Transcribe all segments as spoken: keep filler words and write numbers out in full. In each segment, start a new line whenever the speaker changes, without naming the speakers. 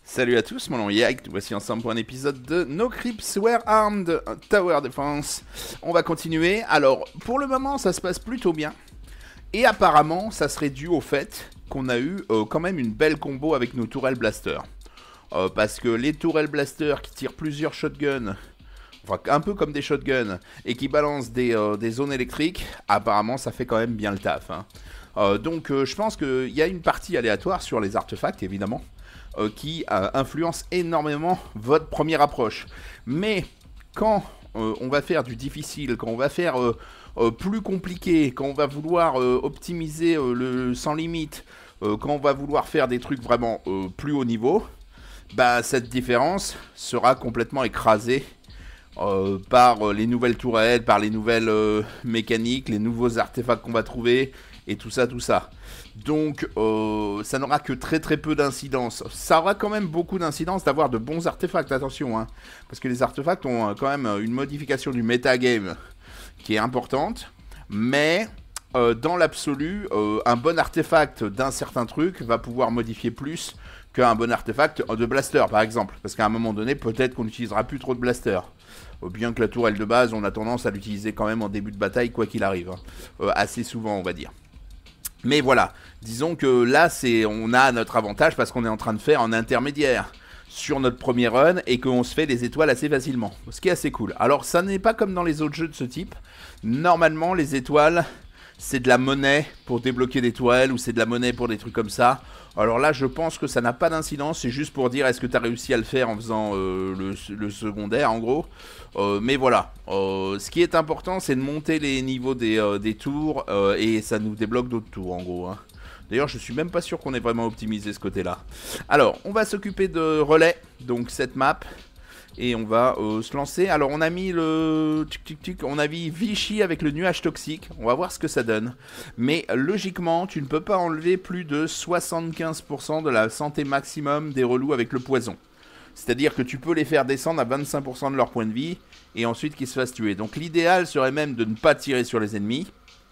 Salut à tous, mon nom est Yak, voici ensemble pour un épisode de No Creeps Were Armed Tower Defense. On va continuer, alors pour le moment ça se passe plutôt bien. Et apparemment ça serait dû au fait qu'on a eu euh, quand même une belle combo avec nos tourelles blaster. Euh, parce que les tourelles blaster qui tirent plusieurs shotguns, enfin un peu comme des shotguns, et qui balancent des, euh, des zones électriques, apparemment ça fait quand même bien le taf. Hein. Euh, donc euh, je pense qu'il y a une partie aléatoire sur les artefacts évidemment. Euh, qui euh, influence énormément votre première approche. Mais quand euh, on va faire du difficile, quand on va faire euh, euh, plus compliqué, quand on va vouloir euh, optimiser euh, le sans limite, euh, quand on va vouloir faire des trucs vraiment euh, plus haut niveau, bah, cette différence sera complètement écrasée euh, par euh, les nouvelles tourelles, par les nouvelles euh, mécaniques, les nouveaux artefacts qu'on va trouver, et tout ça, tout ça. Donc, euh, ça n'aura que très très peu d'incidence. Ça aura quand même beaucoup d'incidence d'avoir de bons artefacts, attention. Hein, parce que les artefacts ont euh, quand même une modification du metagame qui est importante. Mais, euh, dans l'absolu, euh, un bon artefact d'un certain truc va pouvoir modifier plus qu'un bon artefact de blaster, par exemple. Parce qu'à un moment donné, peut-être qu'on n'utilisera plus trop de blaster. Euh, bien que la tourelle de base, on a tendance à l'utiliser quand même en début de bataille, quoi qu'il arrive. Hein. Euh, assez souvent, on va dire. Mais voilà, disons que là, c'est, on a notre avantage parce qu'on est en train de faire un intermédiaire sur notre premier run et qu'on se fait les étoiles assez facilement, ce qui est assez cool. Alors, ça n'est pas comme dans les autres jeux de ce type. Normalement, les étoiles, c'est de la monnaie pour débloquer des toiles ou c'est de la monnaie pour des trucs comme ça. Alors là, je pense que ça n'a pas d'incidence, c'est juste pour dire est-ce que tu as réussi à le faire en faisant euh, le, le secondaire, en gros. Euh, mais voilà, euh, ce qui est important, c'est de monter les niveaux des, euh, des tours euh, et ça nous débloque d'autres tours, en gros. Hein. D'ailleurs, je suis même pas sûr qu'on ait vraiment optimisé ce côté-là. Alors, on va s'occuper de relais, donc cette map. Et on va euh, se lancer. Alors on a mis le... Tic, tic, tic, on a mis Vichy avec le nuage toxique. On va voir ce que ça donne. Mais logiquement, tu ne peux pas enlever plus de soixante-quinze pour cent de la santé maximum des relous avec le poison. C'est-à-dire que tu peux les faire descendre à vingt-cinq pour cent de leur point de vie. Et ensuite qu'ils se fassent tuer. Donc l'idéal serait même de ne pas tirer sur les ennemis.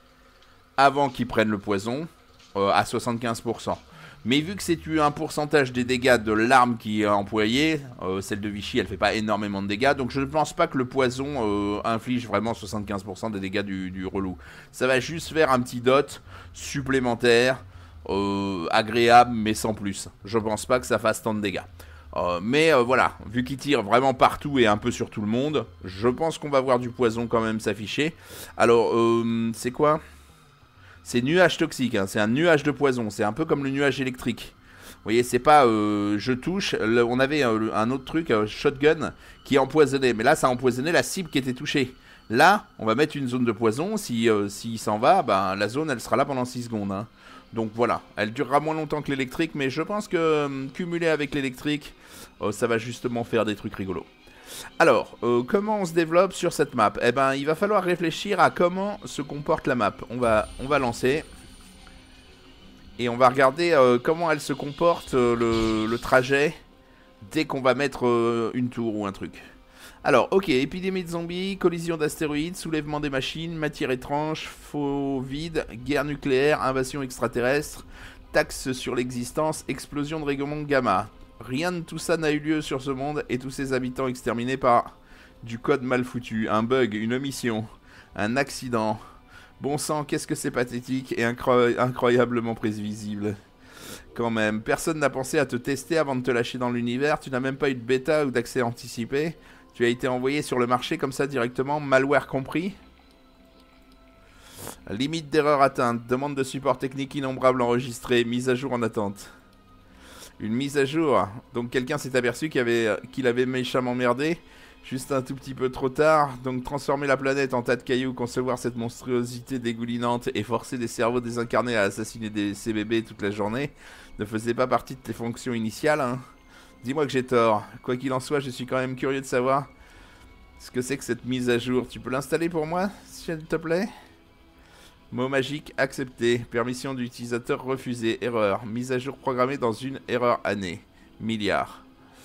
Avant qu'ils prennent le poison. Euh, à soixante-quinze pour cent. Mais vu que c'est un pourcentage des dégâts de l'arme qui est employée, euh, celle de Vichy elle fait pas énormément de dégâts, donc je ne pense pas que le poison euh, inflige vraiment soixante-quinze pour cent des dégâts du, du relou. Ça va juste faire un petit dot supplémentaire, euh, agréable mais sans plus. Je pense pas que ça fasse tant de dégâts. Euh, mais euh, voilà, vu qu'il tire vraiment partout et un peu sur tout le monde, je pense qu'on va voir du poison quand même s'afficher. Alors, euh, c'est quoi ? C'est nuage toxique, hein, c'est un nuage de poison, c'est un peu comme le nuage électrique. Vous voyez, c'est pas euh, je touche, le, on avait euh, un autre truc, euh, shotgun, qui empoisonnait, mais là ça a empoisonné la cible qui était touchée. Là, on va mettre une zone de poison, si euh, s'il s'en va, ben, la zone elle sera là pendant six secondes. Hein. Donc voilà, elle durera moins longtemps que l'électrique, mais je pense que euh, cumulé avec l'électrique, euh, ça va justement faire des trucs rigolos. Alors, euh, comment on se développe sur cette map? Eh ben, il va falloir réfléchir à comment se comporte la map. On va, on va lancer. Et on va regarder euh, comment elle se comporte, euh, le, le trajet, dès qu'on va mettre euh, une tour ou un truc. Alors, ok, épidémie de zombies, collision d'astéroïdes, soulèvement des machines, matière étrange, faux vide, guerre nucléaire, invasion extraterrestre, taxe sur l'existence, explosion de rayonnement gamma. Rien de tout ça n'a eu lieu sur ce monde et tous ses habitants exterminés par du code mal foutu, un bug, une omission, un accident. Bon sang, qu'est-ce que c'est pathétique et incro incroyablement prévisible. Quand même, personne n'a pensé à te tester avant de te lâcher dans l'univers, tu n'as même pas eu de bêta ou d'accès anticipé. Tu as été envoyé sur le marché comme ça directement, malware compris. Limite d'erreur atteinte, demande de support technique innombrable enregistrée, mise à jour en attente. Une mise à jour. Donc quelqu'un s'est aperçu qu'il avait, qu'il avait méchamment merdé. Juste un tout petit peu trop tard. Donc transformer la planète en tas de cailloux, concevoir cette monstruosité dégoulinante et forcer des cerveaux désincarnés à assassiner des, ces bébés toute la journée ne faisait pas partie de tes fonctions initiales. Hein. Dis-moi que j'ai tort. Quoi qu'il en soit, je suis quand même curieux de savoir ce que c'est que cette mise à jour. Tu peux l'installer pour moi, s'il te plaît ? Mot magique accepté. Permission d'utilisateur refusée. Erreur. Mise à jour programmée dans une erreur année. Milliard.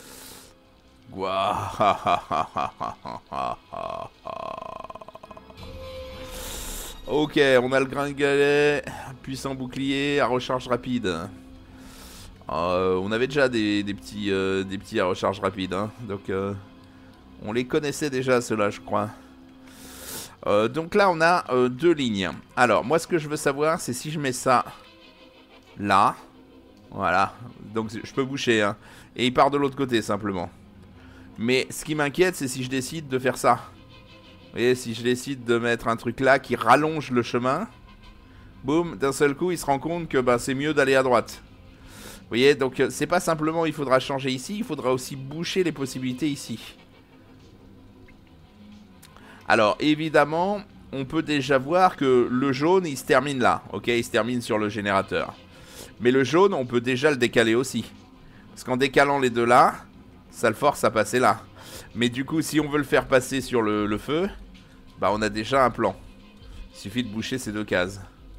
Ok, on a le gringalet. Puissant bouclier à recharge rapide. Euh, on avait déjà des, des petits euh, des petits à recharge rapide, hein, donc euh, on les connaissait déjà ceux-là, je crois. Euh, donc là, on a euh, deux lignes. Alors, moi, ce que je veux savoir, c'est si je mets ça là, voilà. Donc, je peux boucher, hein, et il part de l'autre côté simplement. Mais ce qui m'inquiète, c'est si je décide de faire ça. Vous voyez, si je décide de mettre un truc là qui rallonge le chemin, boum, d'un seul coup, il se rend compte que bah, c'est mieux d'aller à droite. Vous voyez, donc c'est pas simplement il faudra changer ici, il faudra aussi boucher les possibilités ici. Alors, évidemment, on peut déjà voir que le jaune, il se termine là. Ok, il se termine sur le générateur. Mais le jaune, on peut déjà le décaler aussi. Parce qu'en décalant les deux là, ça le force à passer là. Mais du coup, si on veut le faire passer sur le, le feu, bah on a déjà un plan. Il suffit de boucher ces deux cases.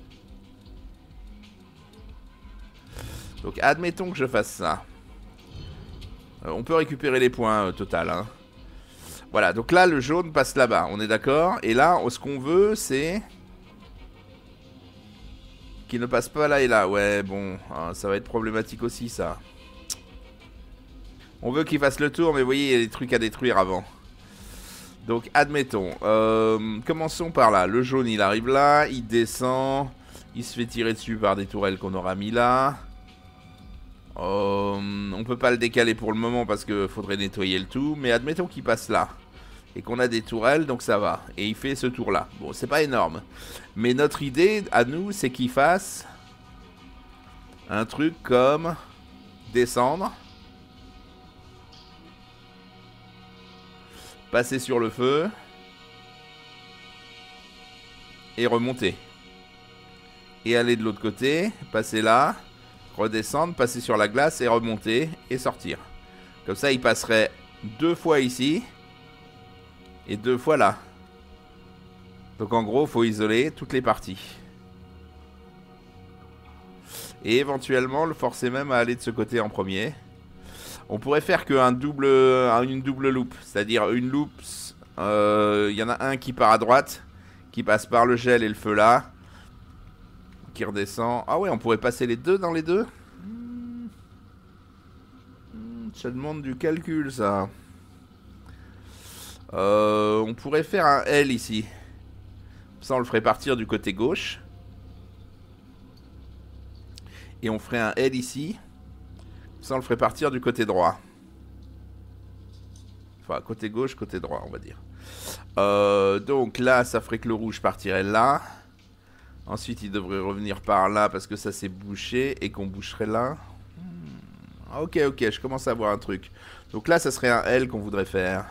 Donc admettons que je fasse ça. Euh, on peut récupérer les points euh, total. Hein. Voilà, donc là le jaune passe là-bas, on est d'accord. Et là, ce qu'on veut, c'est qu'il ne passe pas là et là. Ouais, bon, hein, ça va être problématique aussi ça. On veut qu'il fasse le tour, mais vous voyez, il y a des trucs à détruire avant. Donc, admettons. Euh, commençons par là. Le jaune, il arrive là. Il descend. Il se fait tirer dessus par des tourelles qu'on aura mis là. Euh, on peut pas le décaler pour le moment parce qu'il faudrait nettoyer le tout. Mais admettons qu'il passe là. Et qu'on a des tourelles, donc ça va. Et il fait ce tour-là. Bon, c'est pas énorme. Mais notre idée, à nous, c'est qu'il fasse un truc comme descendre. Passer sur le feu. Et remonter. Et aller de l'autre côté. Passer là. Redescendre. Passer sur la glace. Et remonter. Et sortir. Comme ça, il passerait deux fois ici. Et deux fois là. Donc en gros, il faut isoler toutes les parties. Et éventuellement, le forcer même à aller de ce côté en premier. On pourrait faire qu'un double, une double loop, c'est-à-dire une loop, il euh, y en a un qui part à droite, qui passe par le gel et le feu là, qui redescend. Ah ouais, on pourrait passer les deux dans les deux. hmm. Ça demande du calcul, ça. Euh, on pourrait faire un L ici. Ça, on le ferait partir du côté gauche. Et on ferait un L ici. Ça, on le ferait partir du côté droit. Enfin, côté gauche, côté droit, on va dire. Euh, donc là, ça ferait que le rouge partirait là. Ensuite, il devrait revenir par là parce que ça s'est bouché et qu'on boucherait là. Hmm. Ok, ok, je commence à voir un truc. Donc là, ça serait un L qu'on voudrait faire.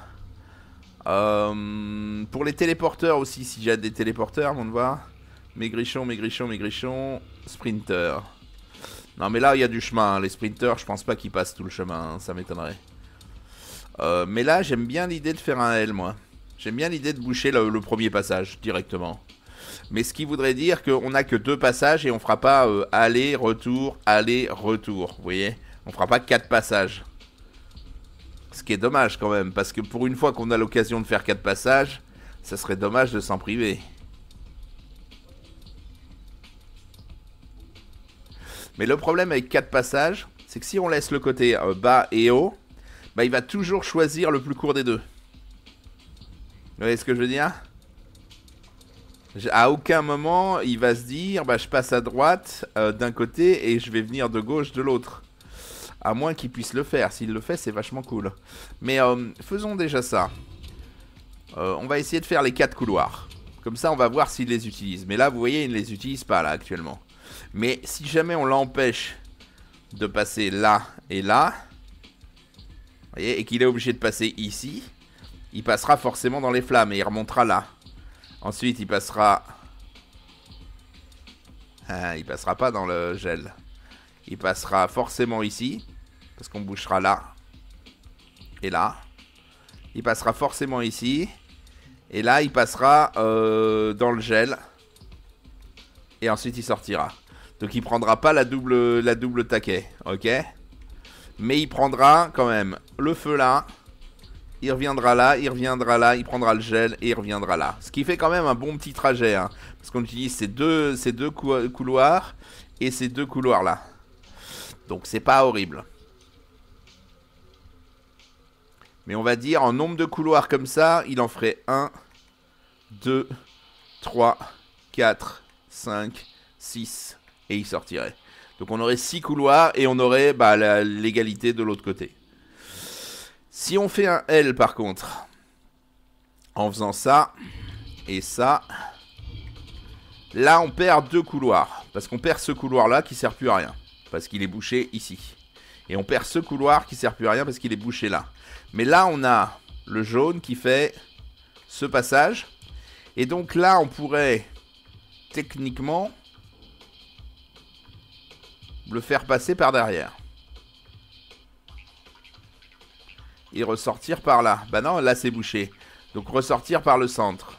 Euh, pour les téléporteurs aussi, si j'ai des téléporteurs, on va voir. Maigrichon, maigrichon, maigrichon, sprinter. Non mais là il y a du chemin, hein. Les sprinters je pense pas qu'ils passent tout le chemin, hein. Ça m'étonnerait. euh, Mais là j'aime bien l'idée de faire un L moi. J'aime bien l'idée de boucher le, le premier passage directement. Mais ce qui voudrait dire qu'on a que deux passages et on fera pas euh, aller, retour, aller, retour. Vous voyez, on fera pas quatre passages. Ce qui est dommage quand même, parce que pour une fois qu'on a l'occasion de faire quatre passages, ça serait dommage de s'en priver. Mais le problème avec quatre passages, c'est que si on laisse le côté euh, bas et haut, bah, il va toujours choisir le plus court des deux. Vous voyez ce que je veux dire? À aucun moment, il va se dire, bah, je passe à droite euh, d'un côté et je vais venir de gauche de l'autre. À moins qu'il puisse le faire. S'il le fait, c'est vachement cool. Mais euh, faisons déjà ça. Euh, on va essayer de faire les quatre couloirs. Comme ça, on va voir s'il les utilise. Mais là, vous voyez, il ne les utilise pas, là, actuellement. Mais si jamais on l'empêche de passer là et là, voyez, et qu'il est obligé de passer ici, il passera forcément dans les flammes et il remontera là. Ensuite, il passera... Ah, il passera pas dans le gel. Il passera forcément ici, parce qu'on bouchera là et là. Il passera forcément ici. Et là, il passera euh, dans le gel. Et ensuite, il sortira. Donc, il prendra pas la double, la double taquet, ok? Mais il prendra quand même le feu là. Il reviendra là, il reviendra là, il prendra le gel et il reviendra là. Ce qui fait quand même un bon petit trajet, hein, parce qu'on utilise ces deux, ces deux cou couloirs et ces deux couloirs là. Donc c'est pas horrible. Mais on va dire en nombre de couloirs comme ça, il en ferait un, deux, trois, quatre, cinq, six et il sortirait. Donc on aurait six couloirs et on aurait bah, l'égalité de l'autre côté. Si on fait un L par contre, en faisant ça et ça, là on perd deux couloirs. Parce qu'on perd ce couloir là qui sert plus à rien. Parce qu'il est bouché ici. Et on perd ce couloir qui sert plus à rien parce qu'il est bouché là. Mais là on a le jaune qui fait ce passage. Et donc là on pourrait techniquement le faire passer par derrière. Et ressortir par là. Bah non, là c'est bouché. Donc ressortir par le centre.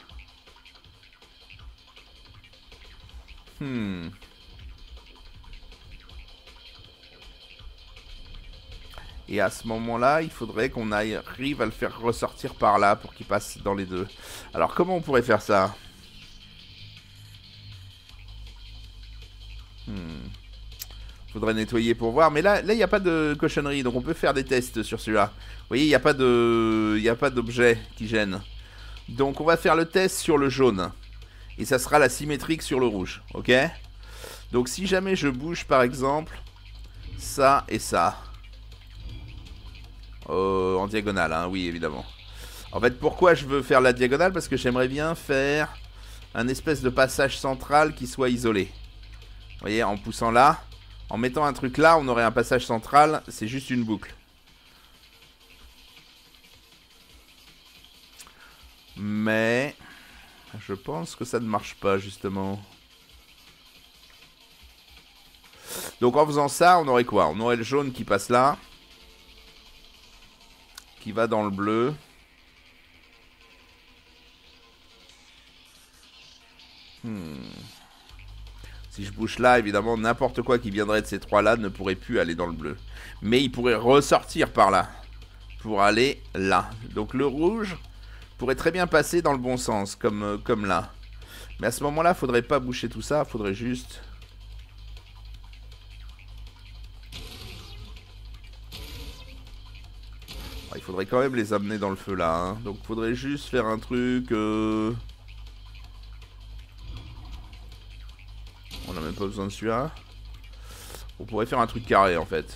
Hmm. Et à ce moment-là, il faudrait qu'on arrive à le faire ressortir par là pour qu'il passe dans les deux. Alors comment on pourrait faire ça? Hmm. Faudrait nettoyer pour voir. Mais là, là, il n'y a pas de cochonnerie. Donc on peut faire des tests sur celui-là. Vous voyez, il n'y a pas de, il n'y a pas d'objet qui gêne. Donc on va faire le test sur le jaune. Et ça sera la symétrique sur le rouge. Ok? Donc si jamais je bouge par exemple ça et ça. Euh, en diagonale, hein, oui évidemment. En fait pourquoi je veux faire la diagonale? Parce que j'aimerais bien faire un espèce de passage central qui soit isolé. Vous voyez, en poussant là. En mettant un truc là, on aurait un passage central. C'est juste une boucle. Mais je pense que ça ne marche pas justement. Donc en faisant ça, on aurait quoi? On aurait le jaune qui passe là. Qui va dans le bleu. Hmm. Si je bouge là, évidemment, n'importe quoi qui viendrait de ces trois-là ne pourrait plus aller dans le bleu. Mais il pourrait ressortir par là. Pour aller là. Donc le rouge pourrait très bien passer dans le bon sens, comme, euh, comme là. Mais à ce moment-là, il ne faudrait pas boucher tout ça. Il faudrait juste... Il faudrait quand même les amener dans le feu là. Hein. Donc il faudrait juste faire un truc... Euh... On n'a même pas besoin de celui-là. On pourrait faire un truc carré en fait.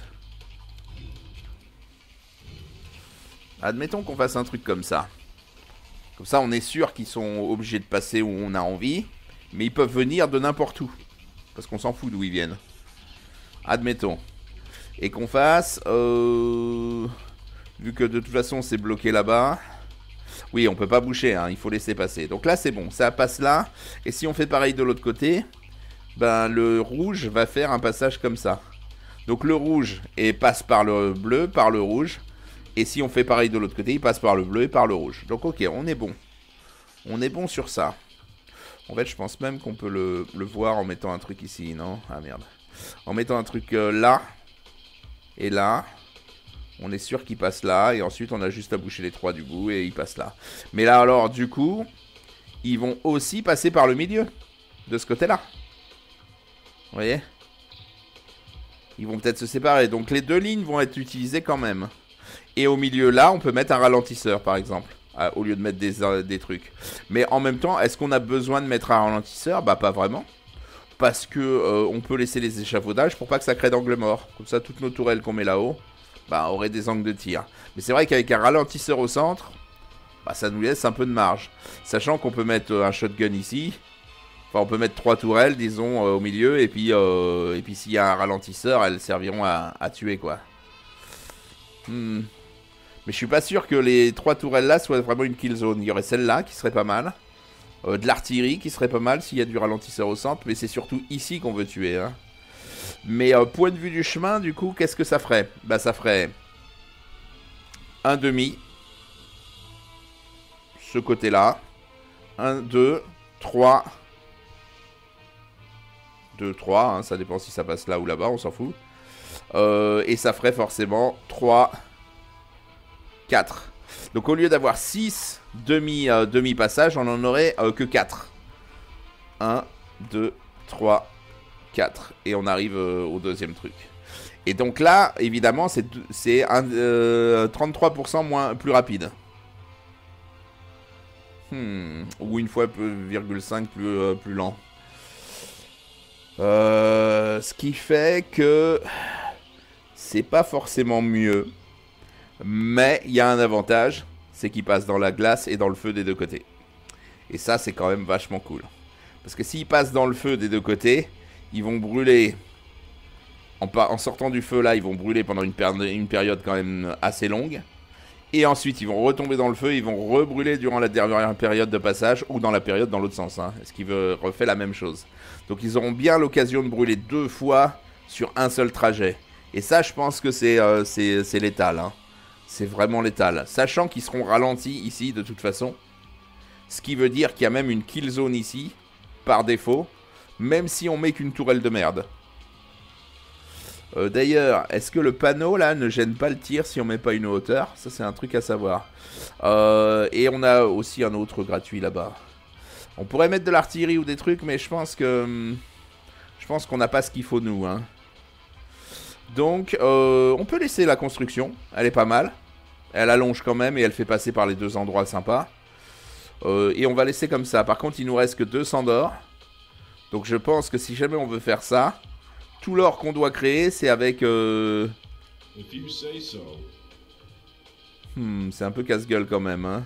Admettons qu'on fasse un truc comme ça. Comme ça on est sûr qu'ils sont obligés de passer où on a envie. Mais ils peuvent venir de n'importe où. Parce qu'on s'en fout d'où ils viennent. Admettons. Et qu'on fasse... Euh... Vu que de toute façon c'est bloqué là-bas. Oui, on peut pas boucher, hein, il faut laisser passer. Donc là c'est bon, ça passe là. Et si on fait pareil de l'autre côté, ben le rouge va faire un passage comme ça. Donc le rouge et passe par le bleu, par le rouge. Et si on fait pareil de l'autre côté, il passe par le bleu et par le rouge. Donc ok, on est bon. On est bon sur ça. En fait, je pense même qu'on peut le, le voir en mettant un truc ici, non? Ah merde. En mettant un truc euh, là. Et là. On est sûr qu'il passe là. Et ensuite, on a juste à boucher les trois du bout et il passe là. Mais là, alors, du coup, ils vont aussi passer par le milieu. De ce côté-là. Vous voyez? Ils vont peut-être se séparer. Donc, les deux lignes vont être utilisées quand même. Et au milieu, là, on peut mettre un ralentisseur, par exemple. Euh, au lieu de mettre des, euh, des trucs. Mais en même temps, est-ce qu'on a besoin de mettre un ralentisseur? Bah, pas vraiment. Parce que euh, on peut laisser les échafaudages pour pas que ça crée d'angle mort. Comme ça, toutes nos tourelles qu'on met là-haut, bah, aurait des angles de tir. Mais c'est vrai qu'avec un ralentisseur au centre, bah, ça nous laisse un peu de marge. Sachant qu'on peut mettre euh, un shotgun ici. Enfin, on peut mettre trois tourelles, disons, euh, au milieu. Et puis, euh, et puis s'il y a un ralentisseur, elles serviront à, à tuer, quoi. Hmm. Mais je suis pas sûr que les trois tourelles là soient vraiment une kill zone. Il y aurait celle-là qui serait pas mal. Euh, de l'artillerie qui serait pas mal s'il y a du ralentisseur au centre. Mais c'est surtout ici qu'on veut tuer, hein. Mais euh, point de vue du chemin, du coup, qu'est-ce que ça ferait? Bah ça ferait un demi. Ce côté-là. un, deux, trois. deux, trois, hein, ça dépend si ça passe là ou là-bas, on s'en fout. Euh, et ça ferait forcément trois, quatre. Donc au lieu d'avoir six demi, euh, demi-passages, on en aurait euh, que quatre. un, deux, trois, quatre. Et on arrive euh, au deuxième truc. Et donc là, évidemment, c'est euh, trente-trois pour cent moins, plus rapide. Hmm. Ou une fois virgule cinq plus, euh, plus lent. Euh, ce qui fait que c'est pas forcément mieux. Mais il y a un avantage, c'est qu'il passe dans la glace et dans le feu des deux côtés. Et ça, c'est quand même vachement cool. Parce que s'ils passent dans le feu des deux côtés, ils vont brûler. En, en sortant du feu là, ils vont brûler pendant une, péri une période quand même assez longue. Et ensuite, ils vont retomber dans le feu, ils vont rebrûler durant la dernière période de passage, ou dans la période dans l'autre sens, hein, ce qui veut, refait la même chose. Donc ils auront bien l'occasion de brûler deux fois sur un seul trajet. Et ça, je pense que c'est euh, c'est létal. Hein. C'est vraiment létal. Sachant qu'ils seront ralentis ici, de toute façon. Ce qui veut dire qu'il y a même une kill zone ici, par défaut, même si on met qu'une tourelle de merde. Euh, D'ailleurs, est-ce que le panneau là ne gêne pas le tir si on met pas une hauteur? Ça c'est un truc à savoir. Euh, et on a aussi un autre gratuit là-bas. On pourrait mettre de l'artillerie ou des trucs, mais je pense que je pense qu'on n'a pas ce qu'il faut nous. Hein. Donc, euh, on peut laisser la construction. Elle est pas mal. Elle allonge quand même et elle fait passer par les deux endroits sympas. Euh, et on va laisser comme ça. Par contre, il nous reste que deux cents d'or. Donc je pense que si jamais on veut faire ça, tout l'or qu'on doit créer, c'est avec... Euh... Hmm, c'est un peu casse-gueule quand même, hein.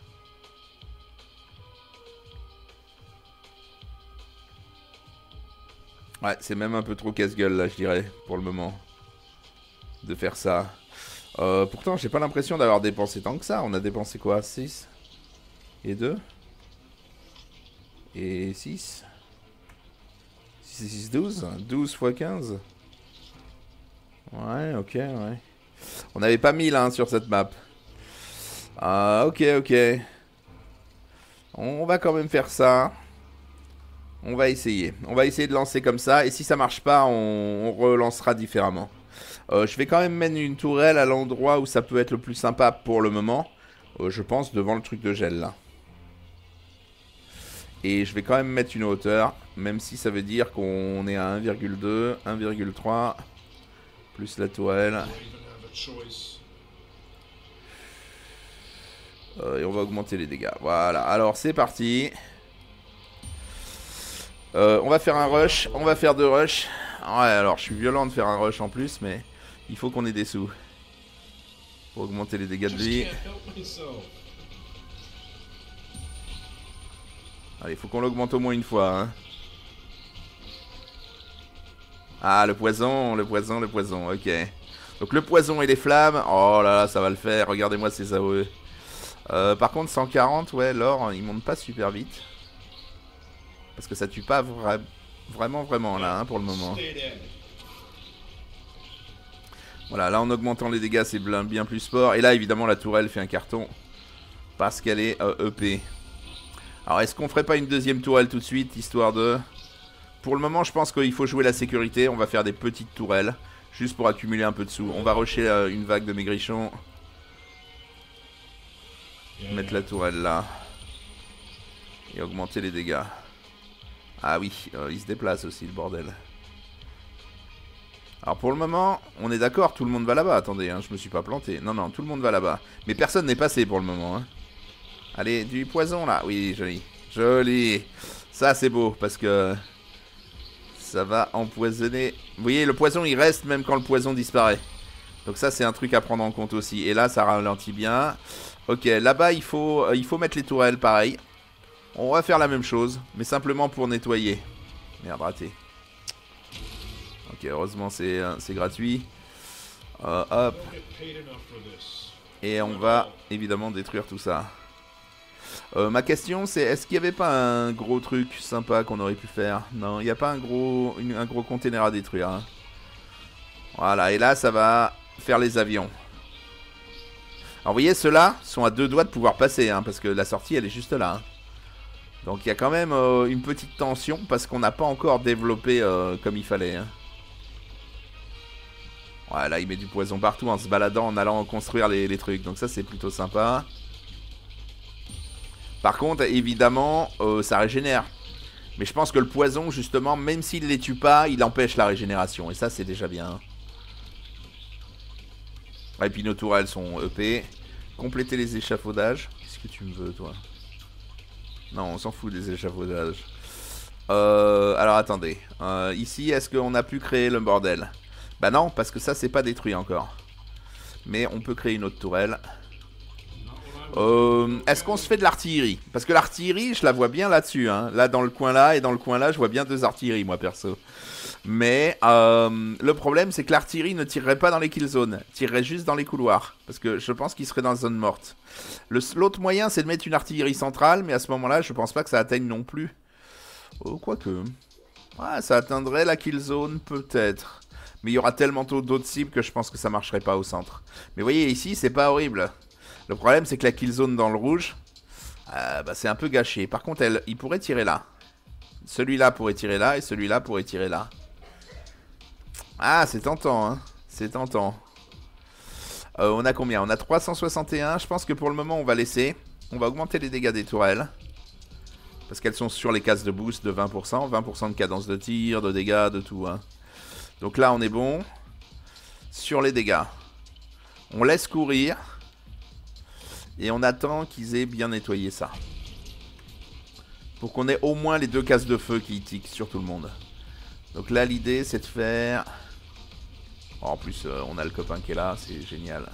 Ouais, c'est même un peu trop casse-gueule, là, je dirais, pour le moment. De faire ça. Euh, pourtant, j'ai pas l'impression d'avoir dépensé tant que ça. On a dépensé quoi? six et deux et six. six, douze. douze fois quinze. Ouais, ok, ouais. On n'avait pas mille hein, sur cette map. Ah, ok, ok. On va quand même faire ça. On va essayer. On va essayer de lancer comme ça. Et si ça marche pas, on, on relancera différemment. Euh, je vais quand même mettre une tourelle à l'endroit où ça peut être le plus sympa pour le moment. Euh, je pense devant le truc de gel là. Et je vais quand même mettre une hauteur, même si ça veut dire qu'on est à un virgule deux, un virgule trois, plus la tourelle. Euh, et on va augmenter les dégâts. Voilà, alors c'est parti. Euh, on va faire un rush, on va faire deux rushs. Ouais, alors je suis violent de faire un rush en plus, mais il faut qu'on ait des sous. Pour augmenter les dégâts de lui. Allez, il faut qu'on l'augmente au moins une fois. Hein. Ah, le poison, le poison, le poison, ok. Donc le poison et les flammes, oh là là, ça va le faire, regardez-moi ces A O E. Euh, par contre, cent quarante, ouais, l'or, il monte pas super vite. Parce que ça tue pas vra vraiment, vraiment là, hein, pour le moment. Voilà, là en augmentant les dégâts, c'est bien plus fort. Et là, évidemment, la tourelle fait un carton. Parce qu'elle est euh, E P. Alors, est-ce qu'on ferait pas une deuxième tourelle tout de suite, histoire de... Pour le moment, je pense qu'il faut jouer la sécurité. On va faire des petites tourelles, juste pour accumuler un peu de sous. On va rusher euh, une vague de maigrichons. Mettre la tourelle là. Et augmenter les dégâts. Ah oui, euh, il se déplace aussi, le bordel. Alors pour le moment, on est d'accord, tout le monde va là-bas. Attendez, hein, je me suis pas planté. Non, non, tout le monde va là-bas. Mais personne n'est passé pour le moment, hein. Allez, du poison là. Oui, joli. Joli. Ça, c'est beau parce que ça va empoisonner. Vous voyez, le poison, il reste même quand le poison disparaît. Donc ça, c'est un truc à prendre en compte aussi. Et là, ça ralentit bien. Ok, là-bas, il faut, il faut mettre les tourelles, pareil. On va faire la même chose, mais simplement pour nettoyer. Merde, raté. Ok, heureusement, c'est gratuit. Euh, hop. Et on va évidemment détruire tout ça. Euh, ma question c'est, est-ce qu'il n'y avait pas un gros truc sympa qu'on aurait pu faire? Non, il n'y a pas un gros, une, un gros container à détruire. Hein. Voilà, et là ça va faire les avions. Alors vous voyez, ceux-là sont à deux doigts de pouvoir passer, hein, parce que la sortie elle est juste là. Hein. Donc il y a quand même euh, une petite tension, parce qu'on n'a pas encore développé euh, comme il fallait. Hein. Voilà, il met du poison partout en se baladant, en allant construire les, les trucs. Donc ça c'est plutôt sympa. Par contre, évidemment, euh, ça régénère. Mais je pense que le poison, justement, même s'il ne les tue pas, il empêche la régénération. Et ça, c'est déjà bien. Et puis nos tourelles sont E P. Compléter les échafaudages. Qu'est-ce que tu me veux, toi? Non, on s'en fout des échafaudages. Euh, alors attendez. Euh, ici, est-ce qu'on a pu créer le bordel? Bah non, parce que ça, c'est pas détruit encore. Mais on peut créer une autre tourelle. Euh, Est-ce qu'on se fait de l'artillerie? Parce que l'artillerie, je la vois bien là-dessus. Hein. Là, dans le coin là et dans le coin là, je vois bien deux artilleries, moi, perso. Mais euh, le problème, c'est que l'artillerie ne tirerait pas dans les kill zones. Tirerait juste dans les couloirs. Parce que je pense qu'il serait dans la zone morte. L'autre moyen, c'est de mettre une artillerie centrale. Mais à ce moment-là, je pense pas que ça atteigne non plus. Oh, quoique. Ouais, ça atteindrait la kill zone, peut-être. Mais il y aura tellement d'autres cibles que je pense que ça marcherait pas au centre. Mais vous voyez, ici, c'est pas horrible. Le problème, c'est que la kill zone dans le rouge, euh, bah, c'est un peu gâché. Par contre, elle, il pourrait tirer là. Celui-là pourrait tirer là et celui-là pourrait tirer là. Ah, c'est tentant, hein. C'est tentant. Euh, on a combien? On a trois cent soixante et un. Je pense que pour le moment, on va laisser. On va augmenter les dégâts des tourelles. Parce qu'elles sont sur les cases de boost de vingt pour cent. vingt pour cent de cadence de tir, de dégâts, de tout. Hein. Donc là, on est bon. Sur les dégâts. On laisse courir. Et on attend qu'ils aient bien nettoyé ça. Pour qu'on ait au moins les deux cases de feu qui tiquent sur tout le monde. Donc là, l'idée, c'est de faire... Oh, en plus, euh, on a le copain qui est là, c'est génial.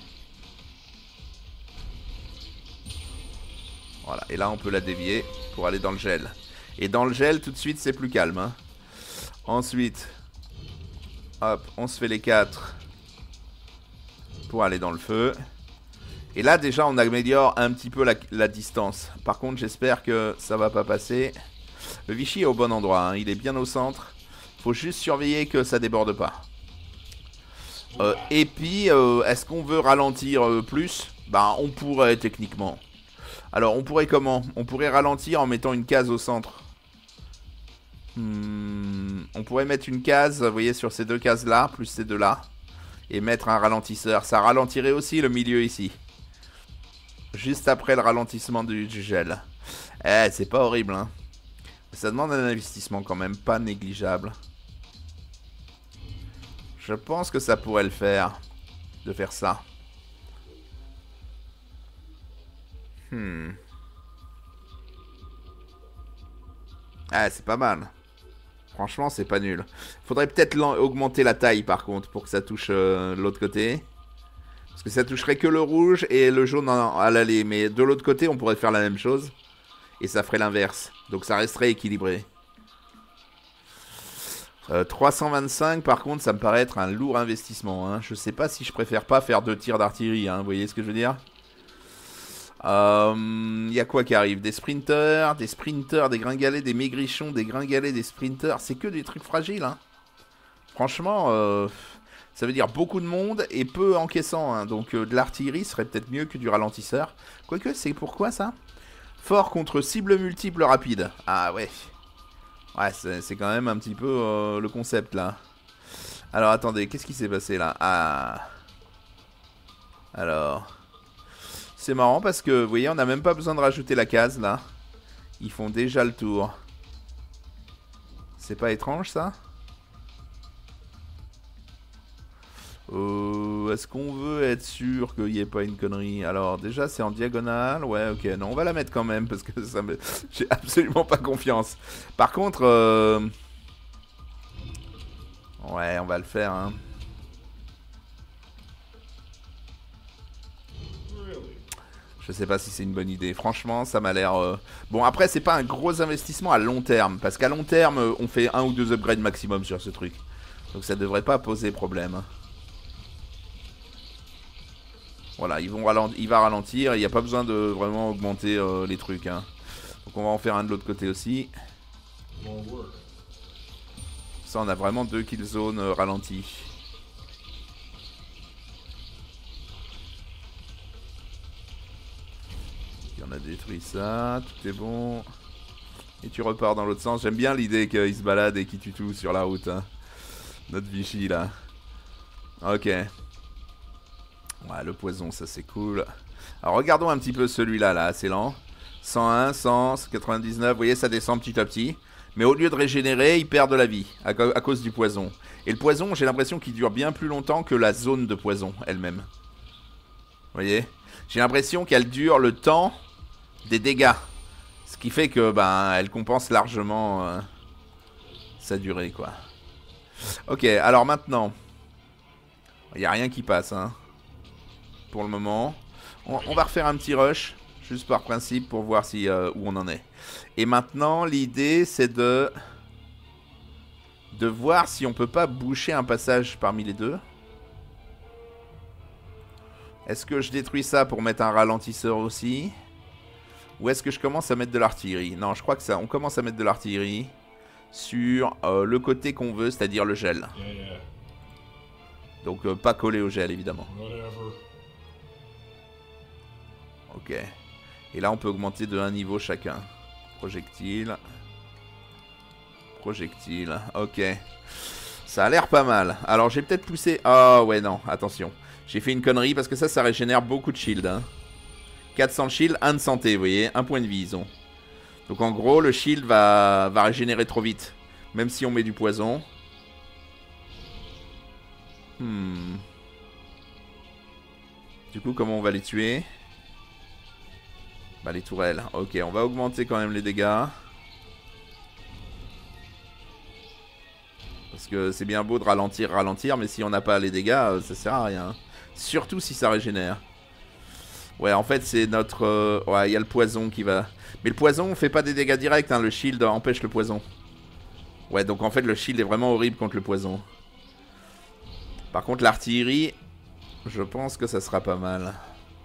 Voilà, et là, on peut la dévier pour aller dans le gel. Et dans le gel, tout de suite, c'est plus calme. Hein. Ensuite, hop, on se fait les quatre pour aller dans le feu. Et là, déjà, on améliore un petit peu la, la distance. Par contre, j'espère que ça va pas passer. Le Vichy est au bon endroit. Hein. Il est bien au centre. Faut juste surveiller que ça déborde pas. Euh, et puis, euh, est-ce qu'on veut ralentir euh, plus? Bah, on pourrait, techniquement. Alors, on pourrait comment? On pourrait ralentir en mettant une case au centre. Hmm, on pourrait mettre une case, vous voyez, sur ces deux cases-là, plus ces deux-là. Et mettre un ralentisseur. Ça ralentirait aussi le milieu ici. Juste après le ralentissement du, du gel. Eh, c'est pas horrible, hein. Ça demande un investissement quand même pas négligeable. Je pense que ça pourrait le faire. De faire ça. Hmm. Ah, c'est pas mal. Franchement, c'est pas nul. Faudrait peut-être augmenter la taille, par contre, pour que ça touche euh, l'autre côté. Parce que ça toucherait que le rouge et le jaune à l'aller. Mais de l'autre côté, on pourrait faire la même chose. Et ça ferait l'inverse. Donc ça resterait équilibré. Euh, trois cent vingt-cinq, par contre, ça me paraît être un lourd investissement. Hein. Je sais pas si je préfère pas faire deux tirs d'artillerie. Hein. Vous voyez ce que je veux dire? Il euh, y a quoi qui arrive? Des sprinters, des sprinters, des gringalets, des maigrichons, des gringalets, des sprinters. C'est que des trucs fragiles. Hein. Franchement, euh, ça veut dire beaucoup de monde et peu encaissant. Hein. Donc euh, de l'artillerie serait peut-être mieux que du ralentisseur. Quoique, c'est pourquoi ça? Fort contre cible multiple rapide. Ah ouais. Ouais, c'est quand même un petit peu euh, le concept là. Alors attendez, qu'est-ce qui s'est passé là? Ah. Alors. C'est marrant parce que, vous voyez, on n'a même pas besoin de rajouter la case là. Ils font déjà le tour. C'est pas étrange ça? Euh, Est-ce qu'on veut être sûr qu'il n'y ait pas une connerie? Alors déjà c'est en diagonale. Ouais, ok, non, on va la mettre quand même parce que ça me... j'ai absolument pas confiance. Par contre, euh... ouais, on va le faire, hein. Je sais pas si c'est une bonne idée. Franchement, ça m'a l'air... Euh... Bon, après, c'est pas un gros investissement à long terme. Parce qu'à long terme, on fait un ou deux upgrades maximum sur ce truc. Donc ça devrait pas poser problème. Voilà, ils vont ralentir, il va ralentir. Il n'y a pas besoin de vraiment augmenter euh, les trucs. Hein. Donc on va en faire un de l'autre côté aussi. Ça, on a vraiment deux kill zones euh, ralenties. On a détruit ça, tout est bon. Et tu repars dans l'autre sens. J'aime bien l'idée qu'il se balade et qu'il tue tout sur la route. Hein. Notre Vichy là. Ok. Ouais, le poison, ça c'est cool. Alors regardons un petit peu celui-là, là, assez lent. cent un, cent, quatre-vingt-dix-neuf, vous voyez, ça descend petit à petit. Mais au lieu de régénérer, il perd de la vie à, à cause du poison. Et le poison, j'ai l'impression qu'il dure bien plus longtemps que la zone de poison elle-même. Vous voyez? J'ai l'impression qu'elle dure le temps des dégâts. Ce qui fait que ben, elle compense largement euh, sa durée, quoi. Ok, alors maintenant, il n'y a rien qui passe, hein, pour le moment. On, on va refaire un petit rush, juste par principe, pour voir si, euh, où on en est. Et maintenant, l'idée, c'est de... de voir si on peut pas boucher un passage parmi les deux. Est-ce que je détruis ça pour mettre un ralentisseur aussi? Ou est-ce que je commence à mettre de l'artillerie? Non, je crois que ça, on commence à mettre de l'artillerie sur euh, le côté qu'on veut, c'est-à-dire le gel.
Yeah, yeah.
Donc euh, pas collé au gel, évidemment.
Whatever.
Ok. Et là, on peut augmenter de un niveau chacun. Projectile. Projectile. Ok. Ça a l'air pas mal. Alors, j'ai peut-être poussé... Ah, ouais, non. Attention. J'ai fait une connerie parce que ça, ça régénère beaucoup de shield. Hein. quatre cents de shield, un de santé, vous voyez. Un point de vie, ils ont. Donc, en gros, le shield va, va régénérer trop vite. Même si on met du poison. Hmm. Du coup, comment on va les tuer? Bah, les tourelles. Ok, on va augmenter quand même les dégâts. Parce que c'est bien beau de ralentir, ralentir, mais si on n'a pas les dégâts, ça sert à rien. Surtout si ça régénère. Ouais, en fait, c'est notre... Euh... Ouais, il y a le poison qui va... Mais le poison fait pas des dégâts directs, hein. Le shield empêche le poison. Ouais, donc en fait, le shield est vraiment horrible contre le poison. Par contre, l'artillerie, je pense que ça sera pas mal.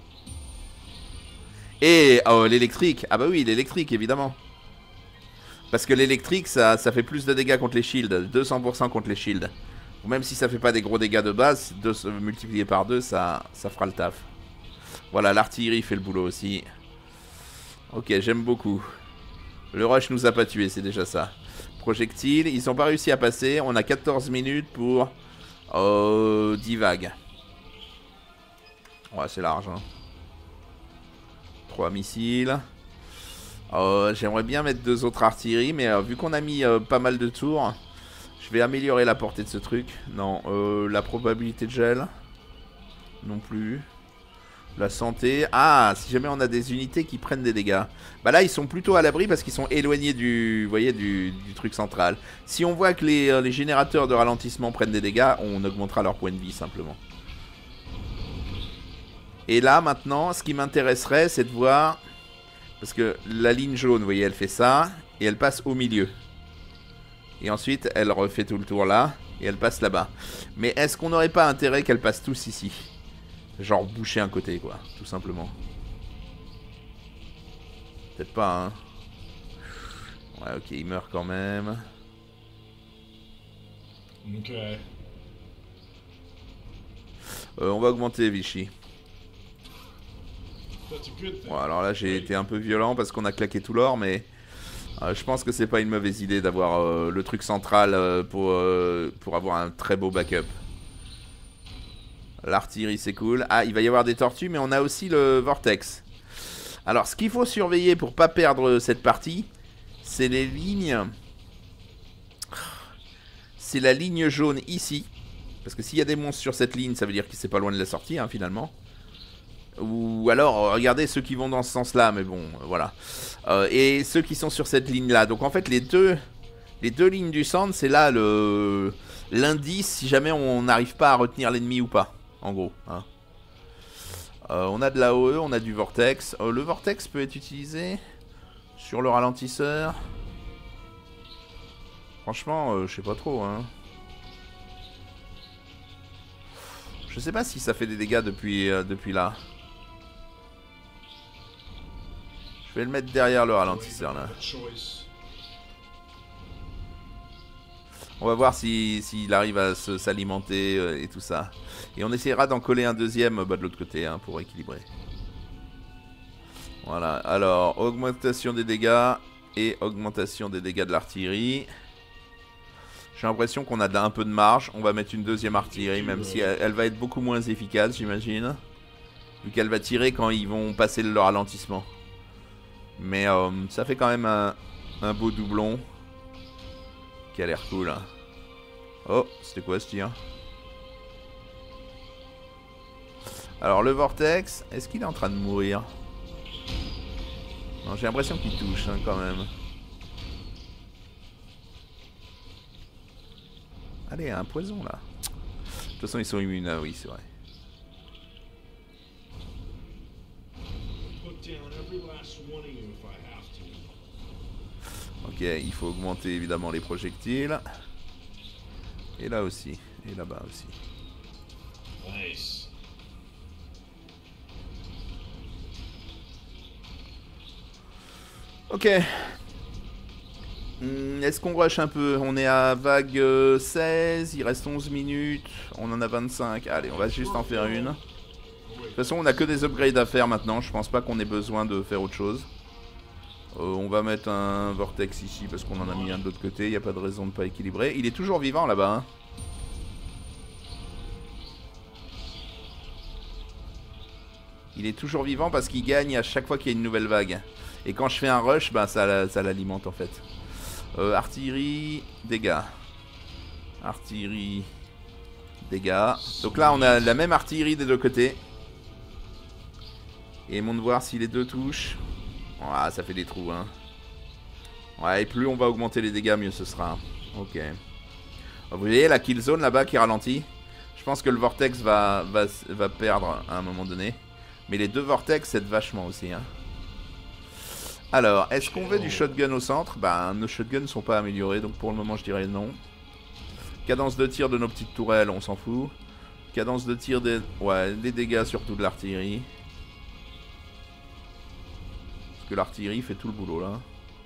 Et oh, l'électrique. Ah bah oui, l'électrique, évidemment. Parce que l'électrique, ça, ça fait plus de dégâts contre les shields. deux cents pour cent contre les shields. Même si ça fait pas des gros dégâts de base, deux, multiplié par deux, ça, ça fera le taf. Voilà, l'artillerie fait le boulot aussi. Ok, j'aime beaucoup. Le rush nous a pas tués, c'est déjà ça. Projectiles, ils ont pas réussi à passer. On a quatorze minutes pour euh, dix vagues. Ouais, c'est large. Hein. trois missiles. Euh, J'aimerais bien mettre deux autres artilleries, mais euh, vu qu'on a mis euh, pas mal de tours, je vais améliorer la portée de ce truc. Non, euh, la probabilité de gel. Non plus. La santé. Ah, si jamais on a des unités qui prennent des dégâts. Bah là, ils sont plutôt à l'abri parce qu'ils sont éloignés du, vous voyez, du, du truc central. Si on voit que les, euh, les générateurs de ralentissement prennent des dégâts, on augmentera leur point de vie simplement. Et là, maintenant, ce qui m'intéresserait, c'est de voir... Parce que la ligne jaune, vous voyez, elle fait ça, et elle passe au milieu. Et ensuite, elle refait tout le tour là, et elle passe là-bas. Mais est-ce qu'on n'aurait pas intérêt qu'elle passe tous ici? Genre boucher un côté, quoi, tout simplement. Peut-être pas, hein. Ouais, ok, il meurt quand même.
Ok.
Euh, on va augmenter Vichy. Bon, alors là j'ai été un peu violent parce qu'on a claqué tout l'or, mais euh, je pense que c'est pas une mauvaise idée d'avoir euh, le truc central euh, pour, euh, pour avoir un très beau backup. L'artillerie c'est cool. Ah, il va y avoir des tortues, mais on a aussi le vortex. Alors ce qu'il faut surveiller pour pas perdre cette partie, c'est les lignes. C'est la ligne jaune ici. Parce que s'il y a des monstres sur cette ligne, ça veut dire que c'est pas loin de la sortie, hein, finalement. Ou alors, regardez ceux qui vont dans ce sens-là, mais bon, voilà. Euh, et ceux qui sont sur cette ligne-là. Donc en fait, les deux, les deux lignes du centre, c'est là le l'indice si jamais on n'arrive pas à retenir l'ennemi ou pas, en gros. Hein. Euh, on a de l'A O E, on a du vortex. Euh, le vortex peut être utilisé sur le ralentisseur. Franchement, euh, je sais pas trop. Hein. Je sais pas si ça fait des dégâts depuis, euh, depuis là. Je vais le mettre derrière le ralentisseur là. On va voir s'il si, si arrive à s'alimenter euh, et tout ça. Et on essaiera d'en coller un deuxième bah, de l'autre côté hein, pour équilibrer. Voilà, alors augmentation des dégâts et augmentation des dégâts de l'artillerie. J'ai l'impression qu'on a un peu de marge. On va mettre une deuxième artillerie, même si elle, elle va être beaucoup moins efficace, j'imagine. Vu qu'elle va tirer quand ils vont passer le ralentissement. Mais euh, ça fait quand même un, un beau doublon. qui a l'air cool. Oh, c'était quoi ce tir? Alors le vortex, est-ce qu'il est en train de mourir? Non, j'ai l'impression qu'il touche hein, quand même. Allez, il y a un poison là. De toute façon ils sont immunes, ah oui c'est vrai. Ok, il faut augmenter évidemment les projectiles. Et là aussi, et là-bas aussi.
Nice.
Ok. Hmm, Est-ce qu'on rush un peu? On est à vague euh, seize, il reste onze minutes, on en a vingt-cinq. Allez, on va juste en faire une. De toute façon, on a que des upgrades à faire maintenant, je pense pas qu'on ait besoin de faire autre chose. Euh, on va mettre un vortex ici parce qu'on en a mis un de l'autre côté, il n'y a pas de raison de pas équilibrer. Il est toujours vivant là-bas. Hein. Il est toujours vivant parce qu'il gagne à chaque fois qu'il y a une nouvelle vague. Et quand je fais un rush, bah, ça, ça l'alimente en fait. Euh, artillerie, dégâts. Artillerie, dégâts. Donc là, on a la même artillerie des deux côtés. Et mon de voir si les deux touchent. Ah, ça fait des trous, hein. Ouais, et plus on va augmenter les dégâts, mieux ce sera. Ok. Vous voyez la kill zone là-bas qui ralentit. Je pense que le vortex va, va, va perdre à un moment donné. Mais les deux vortex aident vachement aussi, hein. Alors, est-ce qu'on veut du shotgun au centre? Bah, nos shotguns ne sont pas améliorés, donc pour le moment je dirais non. Cadence de tir de nos petites tourelles, on s'en fout. Cadence de tir des... Ouais, des dégâts surtout de l'artillerie. Parce que l'artillerie fait tout le boulot là.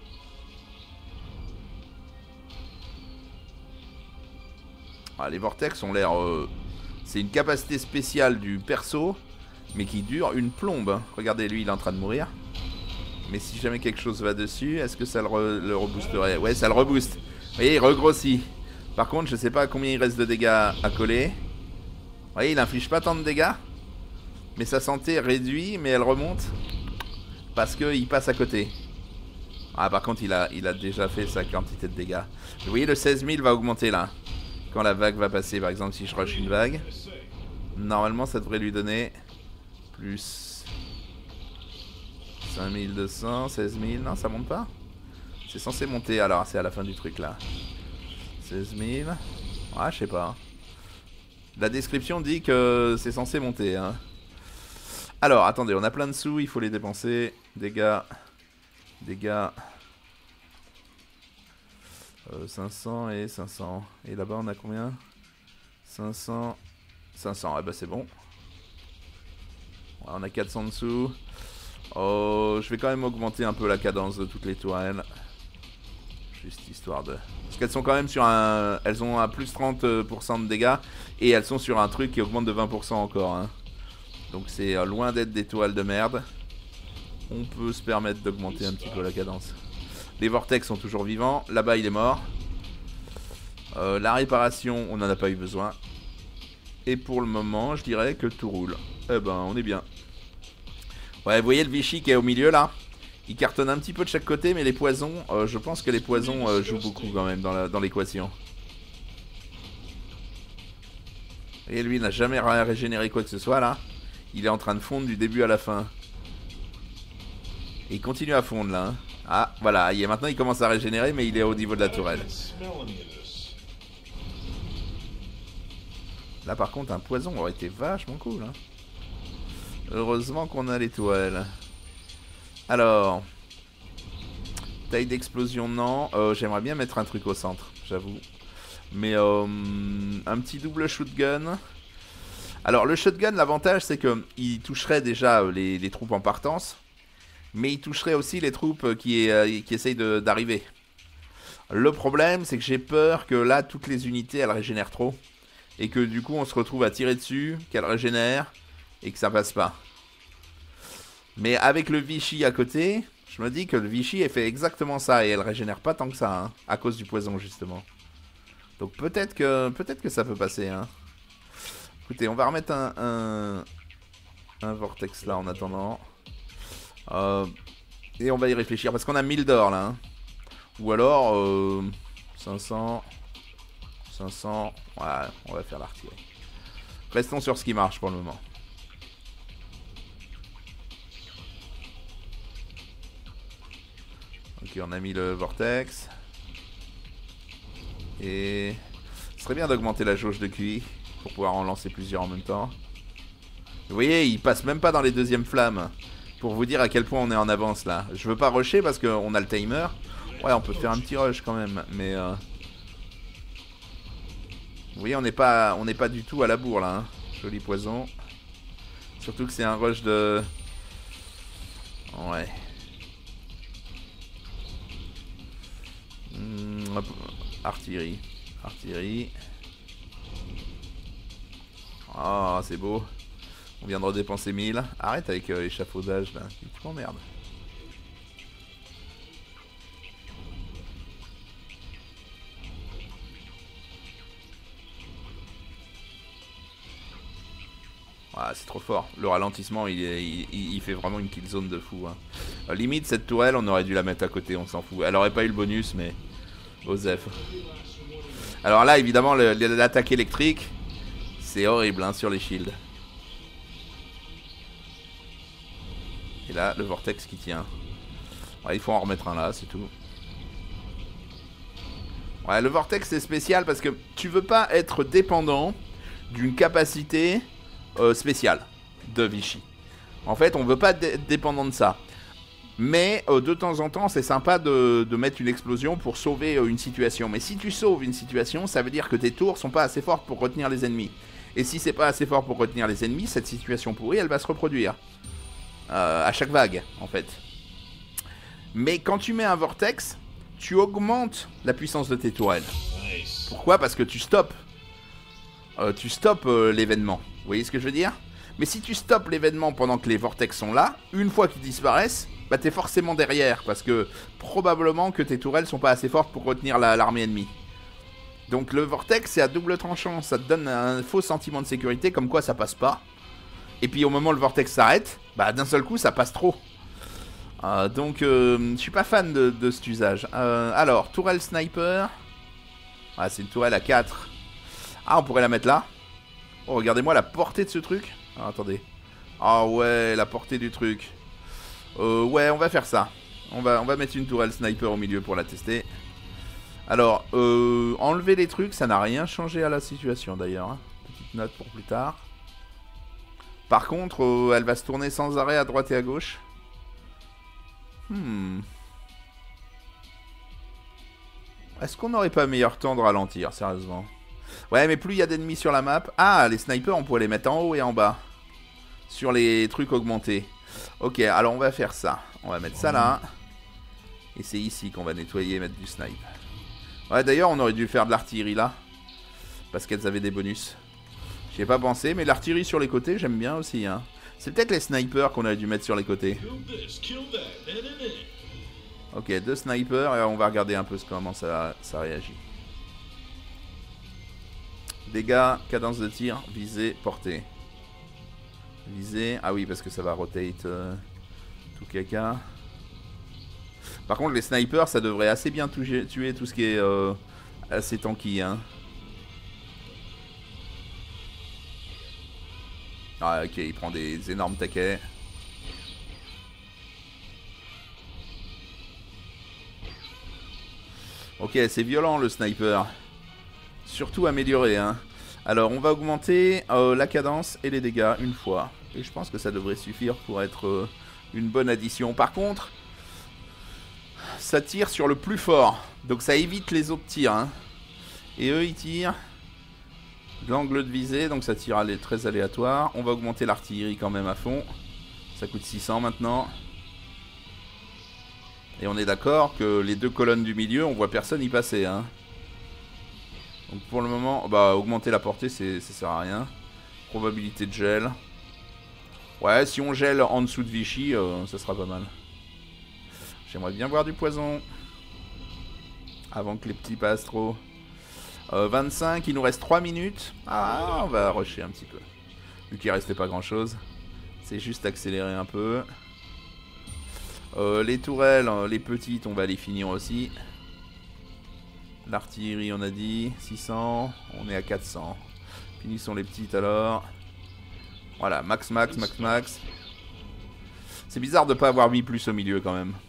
Ah, les vortex ont l'air... Euh... C'est une capacité spéciale du perso, mais qui dure une plombe. Regardez, lui il est en train de mourir. Mais si jamais quelque chose va dessus, est-ce que ça le, re le reboosterait? Ouais, ça le rebooste. Vous voyez, il regrossit. Par contre, je sais pas combien il reste de dégâts à coller. Vous voyez, il inflige pas tant de dégâts. Mais sa santé réduit, mais elle remonte. Parce qu'il passe à côté. Ah, par contre, il a, il a déjà fait sa quantité de dégâts. Vous voyez, le seize mille va augmenter là. Quand la vague va passer, par exemple, si je rush une vague. Normalement, ça devrait lui donner plus... cinq mille deux cents, seize mille, non ça monte pas. C'est censé monter, alors c'est à la fin du truc là. seize mille, ah je sais pas. La description dit que c'est censé monter hein. Alors attendez, on a plein de sous, il faut les dépenser. Dégâts, dégâts. Euh, cinq cents et cinq cents. Et là-bas on a combien? cinq cents, cinq cents, ah bah c'est bon. Ouais, on a quatre cents dessous. Oh, je vais quand même augmenter un peu la cadence de toutes les tourelles. Juste histoire de... Parce qu'elles sont quand même sur un... Elles ont un plus trente pour cent de dégâts. Et elles sont sur un truc qui augmente de vingt pour cent encore. Hein. Donc c'est loin d'être des tourelles de merde. On peut se permettre d'augmenter un petit peu la cadence. Les vortex sont toujours vivants. Là-bas il est mort. Euh, la réparation, on n'en a pas eu besoin. Et pour le moment, je dirais que tout roule. Eh ben, on est bien. Ouais, vous voyez le Vichy qui est au milieu là? Il cartonne un petit peu de chaque côté, mais les poisons, euh, je pense que les poisons euh, jouent beaucoup quand même dans l'équation. Et lui, il n'a jamais régénéré quoi que ce soit là. Il est en train de fondre du début à la fin. Et il continue à fondre là. Hein. Ah, voilà, il est, maintenant il commence à régénérer, mais il est au niveau de la tourelle. Là par contre, un poison aurait été vachement cool. Hein. Heureusement qu'on a les toiles. Alors, taille d'explosion, non. Euh, J'aimerais bien mettre un truc au centre, j'avoue. Mais euh, un petit double shotgun. Alors, le shotgun, l'avantage, c'est qu'il toucherait déjà les, les troupes en partance. Mais il toucherait aussi les troupes qui, euh, qui essayent d'arriver. Le problème, c'est que j'ai peur que là, toutes les unités, elles régénèrent trop. Et que du coup, on se retrouve à tirer dessus, qu'elles régénèrent. Et que ça passe pas. Mais avec le Vichy à côté, je me dis que le Vichy fait exactement ça et elle régénère pas tant que ça, hein, à cause du poison justement. Donc peut-être que peut-être que ça peut passer. Hein. Écoutez, on va remettre un, un, un vortex là en attendant. Euh, et on va y réfléchir parce qu'on a mille d'or là. Hein. Ou alors euh, cinq cents. cinq cents. Ouais, on va faire l'artillerie. Restons sur ce qui marche pour le moment. Ok, on a mis le vortex. Et... ce serait bien d'augmenter la jauge de Q I pour pouvoir en lancer plusieurs en même temps. Vous voyez, il passe même pas dans les deuxièmes flammes. Pour vous dire à quel point on est en avance là. Je veux pas rusher parce qu'on a le timer. Ouais, on peut faire un petit rush quand même. Mais... Euh... vous voyez, on n'est pas, on n'est pas du tout à la bourre là. Hein. Joli poison. Surtout que c'est un rush de... ouais. Mmh, hop. Artillerie. Artillerie. Ah, oh, c'est beau. On vient de redépenser mille. Arrête avec euh, l'échafaudage là. Tu m'emmerdes. Ah, c'est trop fort. Le ralentissement, il, est, il, il fait vraiment une kill zone de fou. Hein. Euh, limite, cette tourelle, on aurait dû la mettre à côté, on s'en fout. Elle aurait pas eu le bonus, mais... Osef. Alors là, évidemment, l'attaque électrique, c'est horrible hein, sur les shields. Et là, le vortex qui tient. Ouais, il faut en remettre un là, c'est tout. Ouais, le vortex, c'est spécial parce que tu veux pas être dépendant d'une capacité... Euh, spécial de Vichy. En fait, on veut pas être dépendant de ça. Mais euh, de temps en temps, c'est sympa de, de mettre une explosion pour sauver euh, une situation. Mais si tu sauves une situation, ça veut dire que tes tours sont pas assez fortes pour retenir les ennemis. Et si c'est pas assez fort pour retenir les ennemis, cette situation pourrie, elle va se reproduire. Euh, à chaque vague, en fait. Mais quand tu mets un vortex, tu augmentes la puissance de tes tourelles. Pourquoi? Parce que tu stoppes. Euh, tu stoppes euh, l'événement. Vous voyez ce que je veux dire? Mais si tu stoppes l'événement pendant que les vortex sont là, une fois qu'ils disparaissent, bah t'es forcément derrière. Parce que probablement que tes tourelles sont pas assez fortes pour retenir l'armée ennemie. Donc le vortex c'est à double tranchant. Ça te donne un faux sentiment de sécurité comme quoi ça passe pas. Et puis au moment où le vortex s'arrête, bah d'un seul coup ça passe trop. Euh, donc euh, je suis pas fan de, de cet usage. Euh, alors, tourelle sniper. Ah, c'est une tourelle à quatre. Ah, on pourrait la mettre là. Oh, regardez-moi la portée de ce truc. Ah, attendez. Ah ouais, la portée du truc. Euh, ouais, on va faire ça. On va, on va mettre une tourelle sniper au milieu pour la tester. Alors, euh, enlever les trucs, ça n'a rien changé à la situation d'ailleurs. Hein. Petite note pour plus tard. Par contre, euh, elle va se tourner sans arrêt à droite et à gauche. Hmm. Est-ce qu'on n'aurait pas meilleur temps de ralentir, sérieusement? Ouais, mais plus il y a d'ennemis sur la map... Ah, les snipers, on pourrait les mettre en haut et en bas. Sur les trucs augmentés. Ok, alors on va faire ça. On va mettre ça là. Et c'est ici qu'on va nettoyer et mettre du snipe. Ouais, d'ailleurs, on aurait dû faire de l'artillerie là. Parce qu'elles avaient des bonus. J'y ai pas pensé, mais l'artillerie sur les côtés, j'aime bien aussi. Hein. C'est peut-être les snipers qu'on aurait dû mettre sur les côtés. Ok, deux snipers et on va regarder un peu comment ça, ça réagit. Dégâts, cadence de tir, visée, portée. Visée, ah oui parce que ça va rotate euh, tout caca. Par contre les snipers ça devrait assez bien tuer, tuer tout ce qui est euh, assez tanky hein. Ah ok, il prend des énormes taquets. Ok, c'est violent le sniper. Surtout amélioré hein. Alors on va augmenter euh, la cadence et les dégâts une fois. Et je pense que ça devrait suffire pour être euh, une bonne addition. Par contre, ça tire sur le plus fort. Donc ça évite les autres tirs hein. Et eux ils tirent l'angle de visée. Donc ça tire à très aléatoire. On va augmenter l'artillerie quand même à fond. Ça coûte six cents maintenant. Et on est d'accord que les deux colonnes du milieu, on voit personne y passer hein. Donc pour le moment, bah augmenter la portée, ça sert à rien. Probabilité de gel. Ouais, si on gèle en dessous de Vichy, euh, ça sera pas mal. J'aimerais bien boire du poison. Avant que les petits passent trop. Euh, vingt-cinq, il nous reste trois minutes. Ah, on va rusher un petit peu. Vu qu'il restait pas grand chose. C'est juste accélérer un peu. Euh, les tourelles, les petites, on va les finir aussi. L'artillerie, on a dit. six cents. On est à quatre cents. Finissons les petites alors. Voilà, max, max, max, max. C'est bizarre de ne pas avoir mis plus au milieu quand même.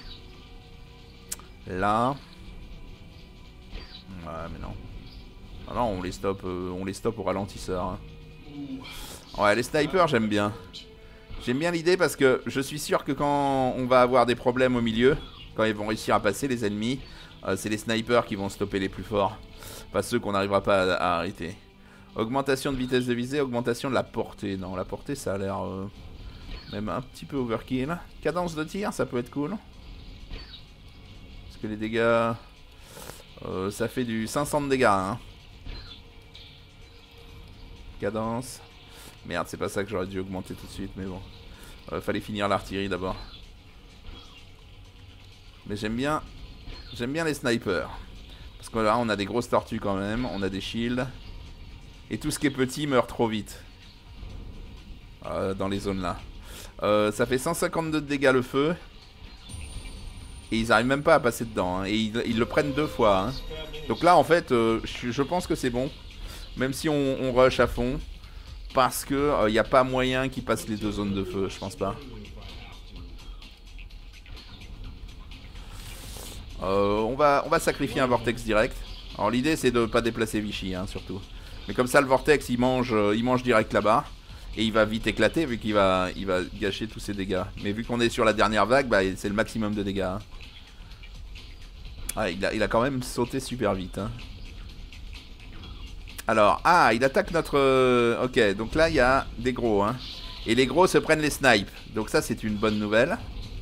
Là. Ouais, mais non. Ah non, on les stoppe, euh, on les stoppe au ralentisseur. Hein. Ouais, les snipers, j'aime bien. J'aime bien l'idée parce que je suis sûr que quand on va avoir des problèmes au milieu, quand ils vont réussir à passer les ennemis, euh, c'est les snipers qui vont stopper les plus forts. Pas ceux qu'on n'arrivera pas à, à arrêter. Augmentation de vitesse de visée, augmentation de la portée. Non, la portée, ça a l'air euh, même un petit peu overkill. Cadence de tir, ça peut être cool. Parce que les dégâts... Euh, ça fait du cinq cents de dégâts. Hein. Cadence. Merde, c'est pas ça que j'aurais dû augmenter tout de suite, mais bon. Euh, fallait finir l'artillerie d'abord. Mais j'aime bien... J'aime bien les snipers. Parce que là, on a des grosses tortues quand même. On a des shields. Et tout ce qui est petit meurt trop vite. Euh, dans les zones là. Euh, ça fait cent cinquante-deux de dégâts le feu. Et ils arrivent même pas à passer dedans. Hein. Et ils, ils le prennent deux fois. Hein. Donc là, en fait, euh, je, je pense que c'est bon. Même si on, on rush à fond. Parce que il euh, n'y a pas moyen qu'ils passent les deux zones de feu. Je pense pas. Euh, on, va, on va sacrifier un vortex direct. Alors l'idée, c'est de pas déplacer Vichy, hein, surtout. Mais comme ça, le vortex, il mange, euh, il mange direct là-bas. Et il va vite éclater vu qu'il va, il va gâcher tous ses dégâts. Mais vu qu'on est sur la dernière vague, bah, c'est le maximum de dégâts. Hein. Ah, il a, il a quand même sauté super vite. Hein. Alors, ah, il attaque notre... Euh, ok, donc là, il y a des gros. Hein. Et les gros se prennent les snipes. Donc ça, c'est une bonne nouvelle.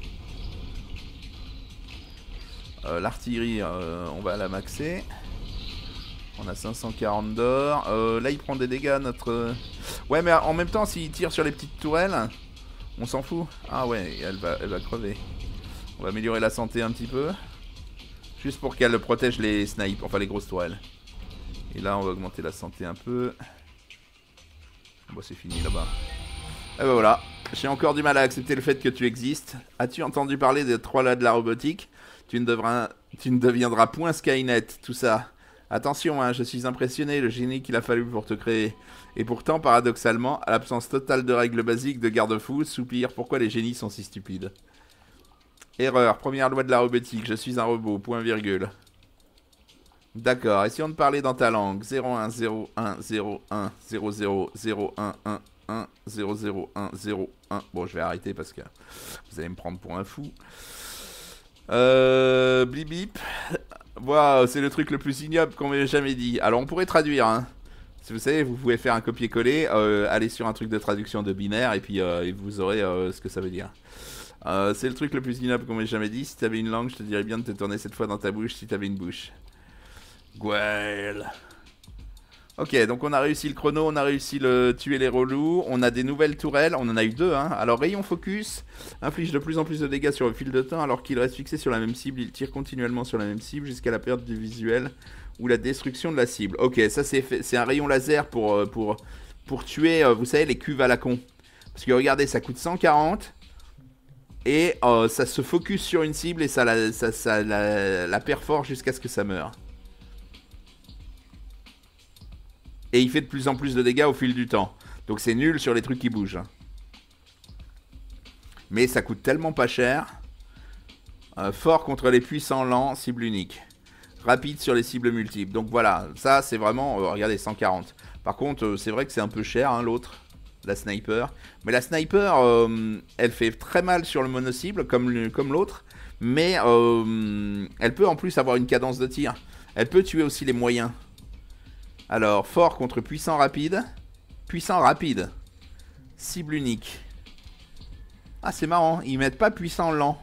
Euh, L'artillerie, euh, on va la maxer. On a cinq cent quarante d'or. Euh, là, il prend des dégâts, notre... Ouais, mais en même temps, s'il tire sur les petites tourelles, on s'en fout. Ah ouais, elle va, elle va crever. On va améliorer la santé un petit peu. Juste pour qu'elle protège les snipes, enfin les grosses tourelles. Et là, on va augmenter la santé un peu. Bon, c'est fini là-bas. Et ben voilà. J'ai encore du mal à accepter le fait que tu existes. As-tu entendu parler des trois là de la robotique? Tu ne, devras... tu ne deviendras point Skynet, tout ça. Attention, hein, je suis impressionné, le génie qu'il a fallu pour te créer. Et pourtant, paradoxalement, à l'absence totale de règles basiques de garde-fous, soupir pourquoi les génies sont si stupides. Erreur, première loi de la robotique, je suis un robot, point virgule. D'accord, essayons de parler dans ta langue. zéro un zéro un zéro un zéro zéro zéro un un un zéro zéro un zéro un. Bon, je vais arrêter parce que vous allez me prendre pour un fou. Euh... Blip bip. Waouh, c'est le truc le plus ignoble qu'on m'ait jamais dit. Alors, on pourrait traduire, hein. Si vous savez, vous pouvez faire un copier-coller, euh, aller sur un truc de traduction de binaire et puis euh, et vous aurez euh, ce que ça veut dire. Euh, c'est le truc le plus ignoble qu'on m'ait jamais dit. Si t'avais une langue, je te dirais bien de te tourner cette fois dans ta bouche si t'avais une bouche. Gouel. Ok, donc on a réussi le chrono, on a réussi le tuer les relous. On a des nouvelles tourelles, on en a eu deux. Hein. Alors, rayon focus inflige de plus en plus de dégâts sur le fil de temps alors qu'il reste fixé sur la même cible. Il tire continuellement sur la même cible jusqu'à la perte du visuel ou la destruction de la cible. Ok, ça c'est un rayon laser pour, pour, pour tuer, vous savez, les cuves à la con. Parce que regardez, ça coûte cent quarante. Et euh, ça se focus sur une cible et ça la, ça, ça, la, la perfore jusqu'à ce que ça meure. Et il fait de plus en plus de dégâts au fil du temps. Donc c'est nul sur les trucs qui bougent. Mais ça coûte tellement pas cher. Euh, fort contre les puissants lents, cible unique. Rapide sur les cibles multiples. Donc voilà, ça c'est vraiment... Euh, regardez, cent quarante. Par contre, euh, c'est vrai que c'est un peu cher, hein, l'autre. La sniper. Mais la sniper, euh, elle fait très mal sur le mono-cible, comme, comme l'autre. Mais euh, elle peut en plus avoir une cadence de tir. Elle peut tuer aussi les moyens. Alors, fort contre puissant rapide. Puissant rapide. Cible unique. Ah, c'est marrant. Ils mettent pas puissant lent.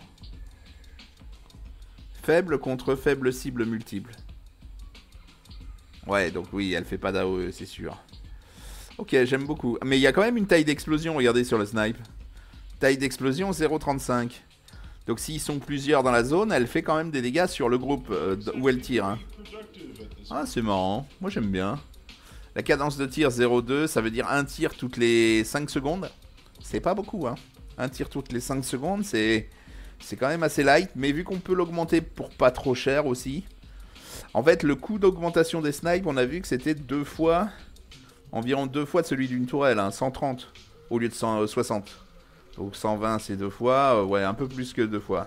Faible contre faible cible multiple. Ouais, donc oui, elle fait pas d'A O E, c'est sûr. Ok, j'aime beaucoup. Mais il y a quand même une taille d'explosion, regardez sur le snipe. Taille d'explosion zéro virgule trente-cinq. Donc s'ils sont plusieurs dans la zone, elle fait quand même des dégâts sur le groupe euh, où elle tire. Hein. Ah, c'est marrant. Moi, j'aime bien. La cadence de tir zéro virgule deux, ça veut dire un tir toutes les cinq secondes. C'est pas beaucoup, hein. Un tir toutes les cinq secondes, c'est c'est quand même assez light. Mais vu qu'on peut l'augmenter pour pas trop cher aussi. En fait, le coût d'augmentation des snipes, on a vu que c'était deux fois, environ deux fois de celui d'une tourelle, hein, cent trente au lieu de cent soixante. Donc cent vingt c'est deux fois, euh, ouais, un peu plus que deux fois.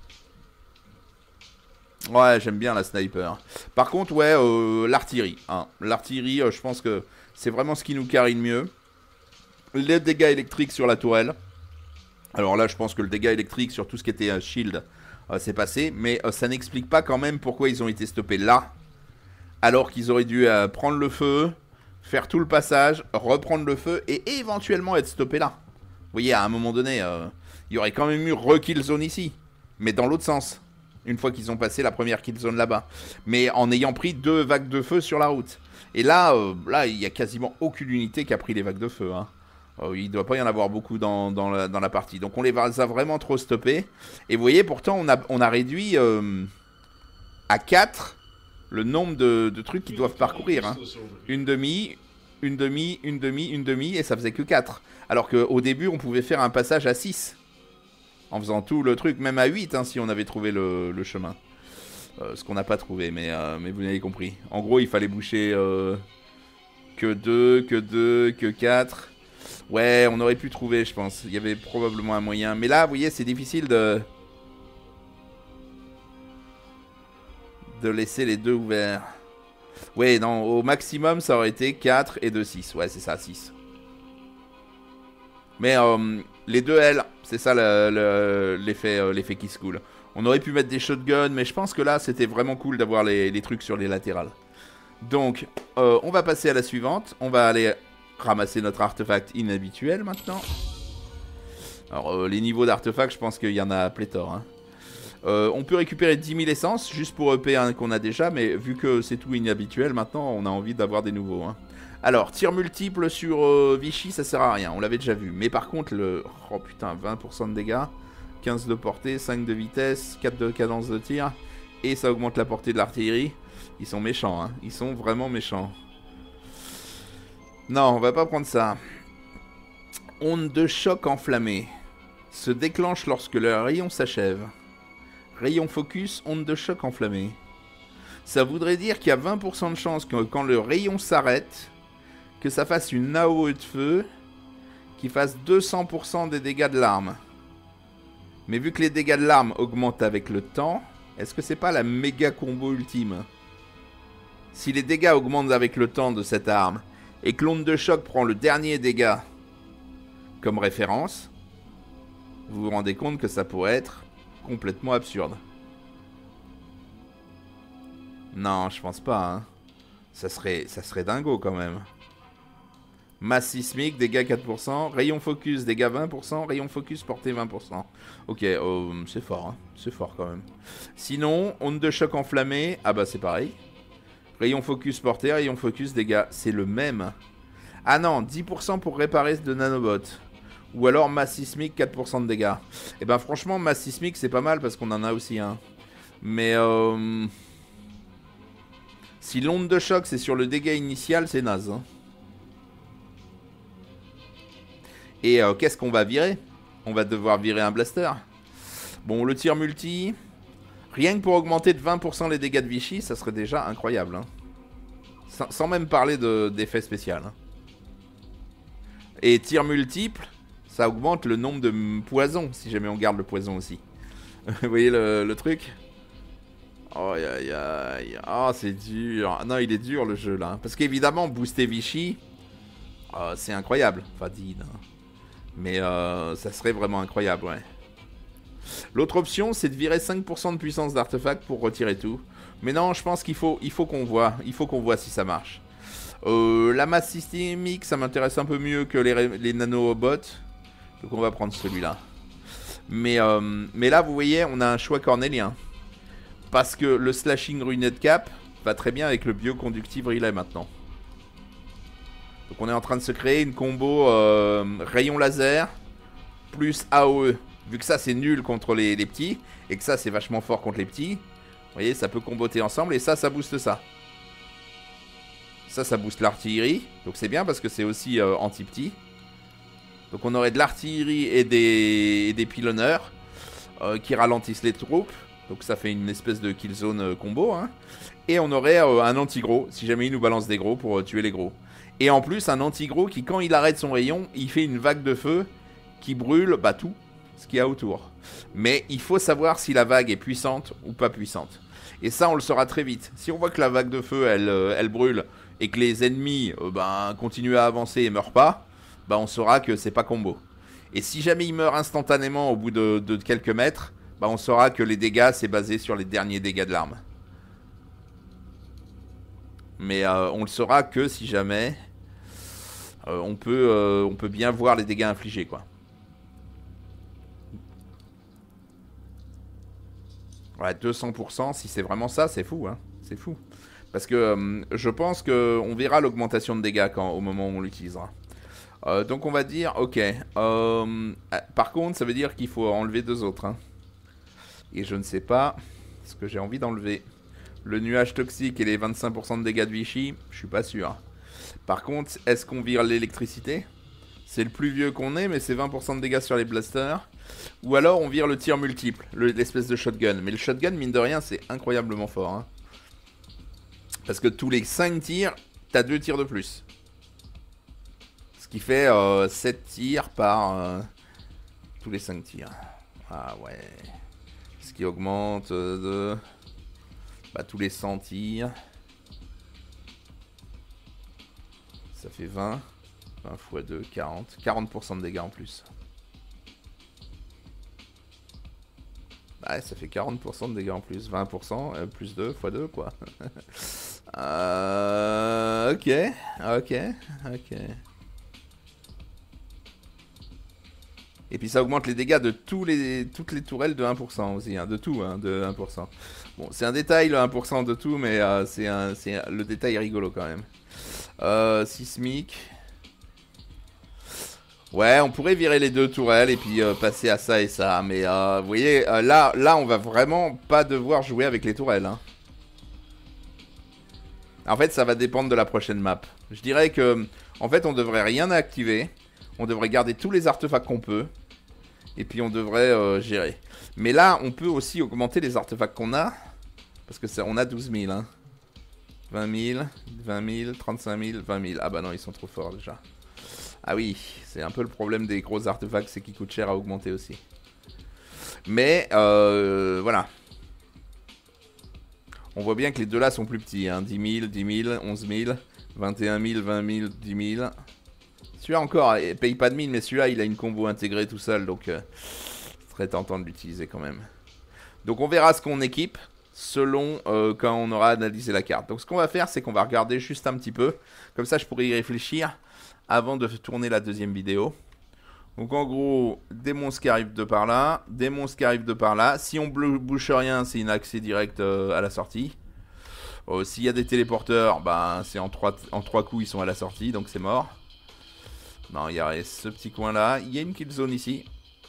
Ouais, j'aime bien la sniper. Par contre, ouais, euh, l'artillerie. Hein. L'artillerie, euh, je pense que c'est vraiment ce qui nous carine mieux. Les dégâts électriques sur la tourelle. Alors là, je pense que le dégât électrique sur tout ce qui était euh, shield, euh, c'est passé. Mais euh, ça n'explique pas quand même pourquoi ils ont été stoppés là. Alors qu'ils auraient dû euh, prendre le feu, faire tout le passage, reprendre le feu et éventuellement être stoppés là. Vous voyez, à un moment donné, euh, il y aurait quand même eu re-kill zone ici. Mais dans l'autre sens. Une fois qu'ils ont passé la première kill zone là-bas. Mais en ayant pris deux vagues de feu sur la route. Et là, euh, là, il n'y a quasiment aucune unité qui a pris les vagues de feu. Hein. Euh, il ne doit pas y en avoir beaucoup dans, dans, la, dans la partie. Donc on les a vraiment trop stoppés. Et vous voyez, pourtant, on a, on a réduit euh, à quatre le nombre de, de trucs qu'ils doivent parcourir. Hein. Une demi, une demi, une demi, une demi, et ça faisait que quatre. Alors qu'au début, on pouvait faire un passage à six. En faisant tout le truc, même à huit, hein, si on avait trouvé le, le chemin. Euh, ce qu'on n'a pas trouvé, mais, euh, mais vous l'avez compris. En gros, il fallait boucher euh, que deux, que deux, que quatre. Ouais, on aurait pu trouver, je pense. Il y avait probablement un moyen. Mais là, vous voyez, c'est difficile de... de laisser les deux ouverts. Ouais, non, au maximum, ça aurait été quatre et deux, six. Ouais, c'est ça, six. Mais euh, les deux L, c'est ça l'effet euh, l'effet qui se coule. On aurait pu mettre des shotguns, mais je pense que là, c'était vraiment cool d'avoir les, les trucs sur les latérales. Donc, euh, on va passer à la suivante. On va aller ramasser notre artefact inhabituel maintenant. Alors, euh, les niveaux d'artefacts, je pense qu'il y en a pléthore. Hein. Euh, on peut récupérer dix mille essences, juste pour E P un qu'on a déjà, mais vu que c'est tout inhabituel, maintenant, on a envie d'avoir des nouveaux. Hein. Alors, tir multiple sur euh, Vichy, ça sert à rien, on l'avait déjà vu. Mais par contre, le... Oh putain, vingt pour cent de dégâts, quinze de portée, cinq de vitesse, quatre de cadence de tir. Et ça augmente la portée de l'artillerie. Ils sont méchants, hein. Ils sont vraiment méchants. Non, on va pas prendre ça. Onde de choc enflammée. Se déclenche lorsque le rayon s'achève. Rayon focus, onde de choc enflammée. Ça voudrait dire qu'il y a vingt pour cent de chance que quand le rayon s'arrête... que ça fasse une A O E de feu qui fasse deux cents pour cent des dégâts de l'arme. Mais vu que les dégâts de l'arme augmentent avec le temps, est-ce que c'est pas la méga combo ultime? Si les dégâts augmentent avec le temps de cette arme, et que l'onde de choc prend le dernier dégât comme référence, vous vous rendez compte que ça pourrait être complètement absurde. Non, je pense pas, hein. Ça serait, ça serait dingo quand même. Masse sismique, dégâts quatre pour cent. Rayon focus, dégâts vingt pour cent. Rayon focus, portée vingt pour cent. Ok, euh, c'est fort, hein. C'est fort quand même. Sinon, onde de choc enflammée. Ah bah c'est pareil. Rayon focus, portée, rayon focus, dégâts. C'est le même. Ah non, dix pour cent pour réparer de nanobots. Ou alors masse sismique, quatre pour cent de dégâts. Et ben franchement, masse sismique, c'est pas mal parce qu'on en a aussi un. Hein. Mais euh... si l'onde de choc, c'est sur le dégât initial, c'est naze. Hein. Et euh, qu'est-ce qu'on va virer? On va devoir virer un blaster. Bon, le tir multi. Rien que pour augmenter de vingt pour cent les dégâts de Vichy, ça serait déjà incroyable. Hein. Sans, sans même parler d'effets spéciaux. Hein. Et tir multiple, ça augmente le nombre de poisons, si jamais on garde le poison aussi. Vous voyez le, le truc? Oh, aïe aïe aïe. Oh, c'est dur. Non, il est dur le jeu là. Parce qu'évidemment, booster Vichy, oh, c'est incroyable. Fadine. Mais euh, ça serait vraiment incroyable, ouais. L'autre option, c'est de virer cinq pour cent de puissance d'artefact pour retirer tout. Mais non, je pense qu'il faut, il faut qu'on voit. Il faut qu'on voit si ça marche. Euh, la masse systémique, ça m'intéresse un peu mieux que les, les nanobots. Donc on va prendre celui-là. Mais, euh, mais là, vous voyez, on a un choix cornélien. Parce que le slashing ruined cap va très bien avec le bioconductive relay maintenant. Donc on est en train de se créer une combo euh, rayon laser plus A O E. Vu que ça c'est nul contre les, les petits, et que ça c'est vachement fort contre les petits, vous voyez, ça peut comboter ensemble, et ça, ça booste ça. Ça, ça booste l'artillerie, donc c'est bien parce que c'est aussi euh, anti-petit. Donc on aurait de l'artillerie et des, et des pilonneurs euh, qui ralentissent les troupes. Donc ça fait une espèce de killzone euh, combo. Hein. Et on aurait euh, un anti-gros, si jamais il nous balance des gros pour euh, tuer les gros. Et en plus, un anti-gros qui, quand il arrête son rayon, il fait une vague de feu qui brûle bah, tout ce qu'il y a autour. Mais il faut savoir si la vague est puissante ou pas puissante. Et ça, on le saura très vite. Si on voit que la vague de feu, elle, euh, elle brûle, et que les ennemis euh, bah, continuent à avancer et meurent pas, bah, on saura que c'est pas combo. Et si jamais il meurt instantanément au bout de, de quelques mètres, bah, on saura que les dégâts, c'est basé sur les derniers dégâts de l'arme. Mais euh, on le saura que si jamais euh, on, peut, euh, on peut bien voir les dégâts infligés, quoi. Ouais, deux cents pour cent, si c'est vraiment ça, c'est fou, hein. C'est fou. Parce que euh, je pense qu'on verra l'augmentation de dégâts quand, au moment où on l'utilisera. Euh, donc on va dire, ok. Euh, par contre, ça veut dire qu'il faut enlever deux autres. Hein. Et je ne sais pas ce que j'ai envie d'enlever. Le nuage toxique et les vingt-cinq pour cent de dégâts de Vichy, je suis pas sûr. Par contre, est-ce qu'on vire l'électricité? C'est le plus vieux qu'on ait, mais c'est vingt pour cent de dégâts sur les blasters. Ou alors on vire le tir multiple, l'espèce de shotgun. Mais le shotgun, mine de rien, c'est incroyablement fort. Hein. Parce que tous les cinq tirs, t'as deux tirs de plus. Ce qui fait euh, sept tirs par euh, tous les cinq tirs. Ah ouais. Ce qui augmente euh, de... Bah, tous les cent tirs. Ça fait vingt. vingt fois deux, quarante. quarante pour cent de dégâts en plus. Ouais, ça fait quarante pour cent de dégâts en plus. vingt pour cent, euh, plus deux fois deux, quoi. euh, ok, ok, ok. Et puis ça augmente les dégâts de tous les, toutes les tourelles de un pour cent aussi. Hein, de tout, hein, de un pour cent. Bon, c'est un détail, le un pour cent de tout, mais euh, c'est un, c'est le détail est rigolo quand même. Euh, sismique. Ouais, on pourrait virer les deux tourelles et puis euh, passer à ça et ça. Mais euh, vous voyez, euh, là, là, on va vraiment pas devoir jouer avec les tourelles. Hein. En fait, ça va dépendre de la prochaine map. Je dirais que, en fait, on devrait rien activer. On devrait garder tous les artefacts qu'on peut. Et puis on devrait euh, gérer. Mais là, on peut aussi augmenter les artefacts qu'on a. Parce que ça, on a douze mille. Hein. vingt mille, vingt mille, trente-cinq mille, vingt mille. Ah bah non, ils sont trop forts déjà. Ah oui, c'est un peu le problème des gros artefacts, c'est qu'ils coûtent cher à augmenter aussi. Mais, euh, voilà. On voit bien que les deux là sont plus petits. Hein. dix mille, dix mille, onze mille, vingt et un mille, vingt mille, dix mille. Celui-là encore, il paye pas de mine, mais celui-là, il a une combo intégrée tout seul. Donc, euh, c'est très tentant de l'utiliser quand même. Donc, on verra ce qu'on équipe selon euh, quand on aura analysé la carte. Donc, ce qu'on va faire, c'est qu'on va regarder juste un petit peu. Comme ça, je pourrais y réfléchir avant de tourner la deuxième vidéo. Donc en gros, des monstres qui arrivent de par là, des monstres qui arrivent de par là. Si on bouche rien, c'est un accès direct euh, à la sortie. Euh, S'il y a des téléporteurs, bah, c'est en trois, en trois coups, ils sont à la sortie, donc c'est mort. Non, il y a ce petit coin là. Il y a une kill zone ici.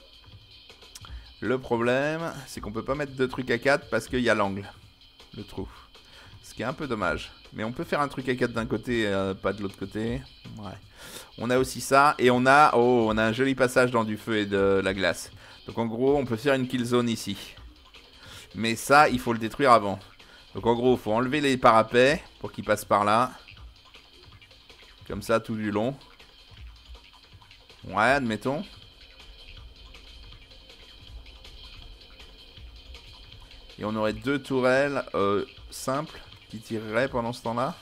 Le problème, c'est qu'on peut pas mettre de truc à quatre parce qu'il y a l'angle, le trou. Ce qui est un peu dommage. Mais on peut faire un truc à quatre d'un côté, euh, pas de l'autre côté. Ouais. On a aussi ça. Et on a, oh, on a un joli passage dans du feu et de la glace. Donc en gros, on peut faire une kill zone ici. Mais ça, il faut le détruire avant. Donc en gros, il faut enlever les parapets pour qu'ils passent par là. Comme ça, tout du long. Ouais, admettons. Et on aurait deux tourelles euh, simples qui tireraient pendant ce temps-là.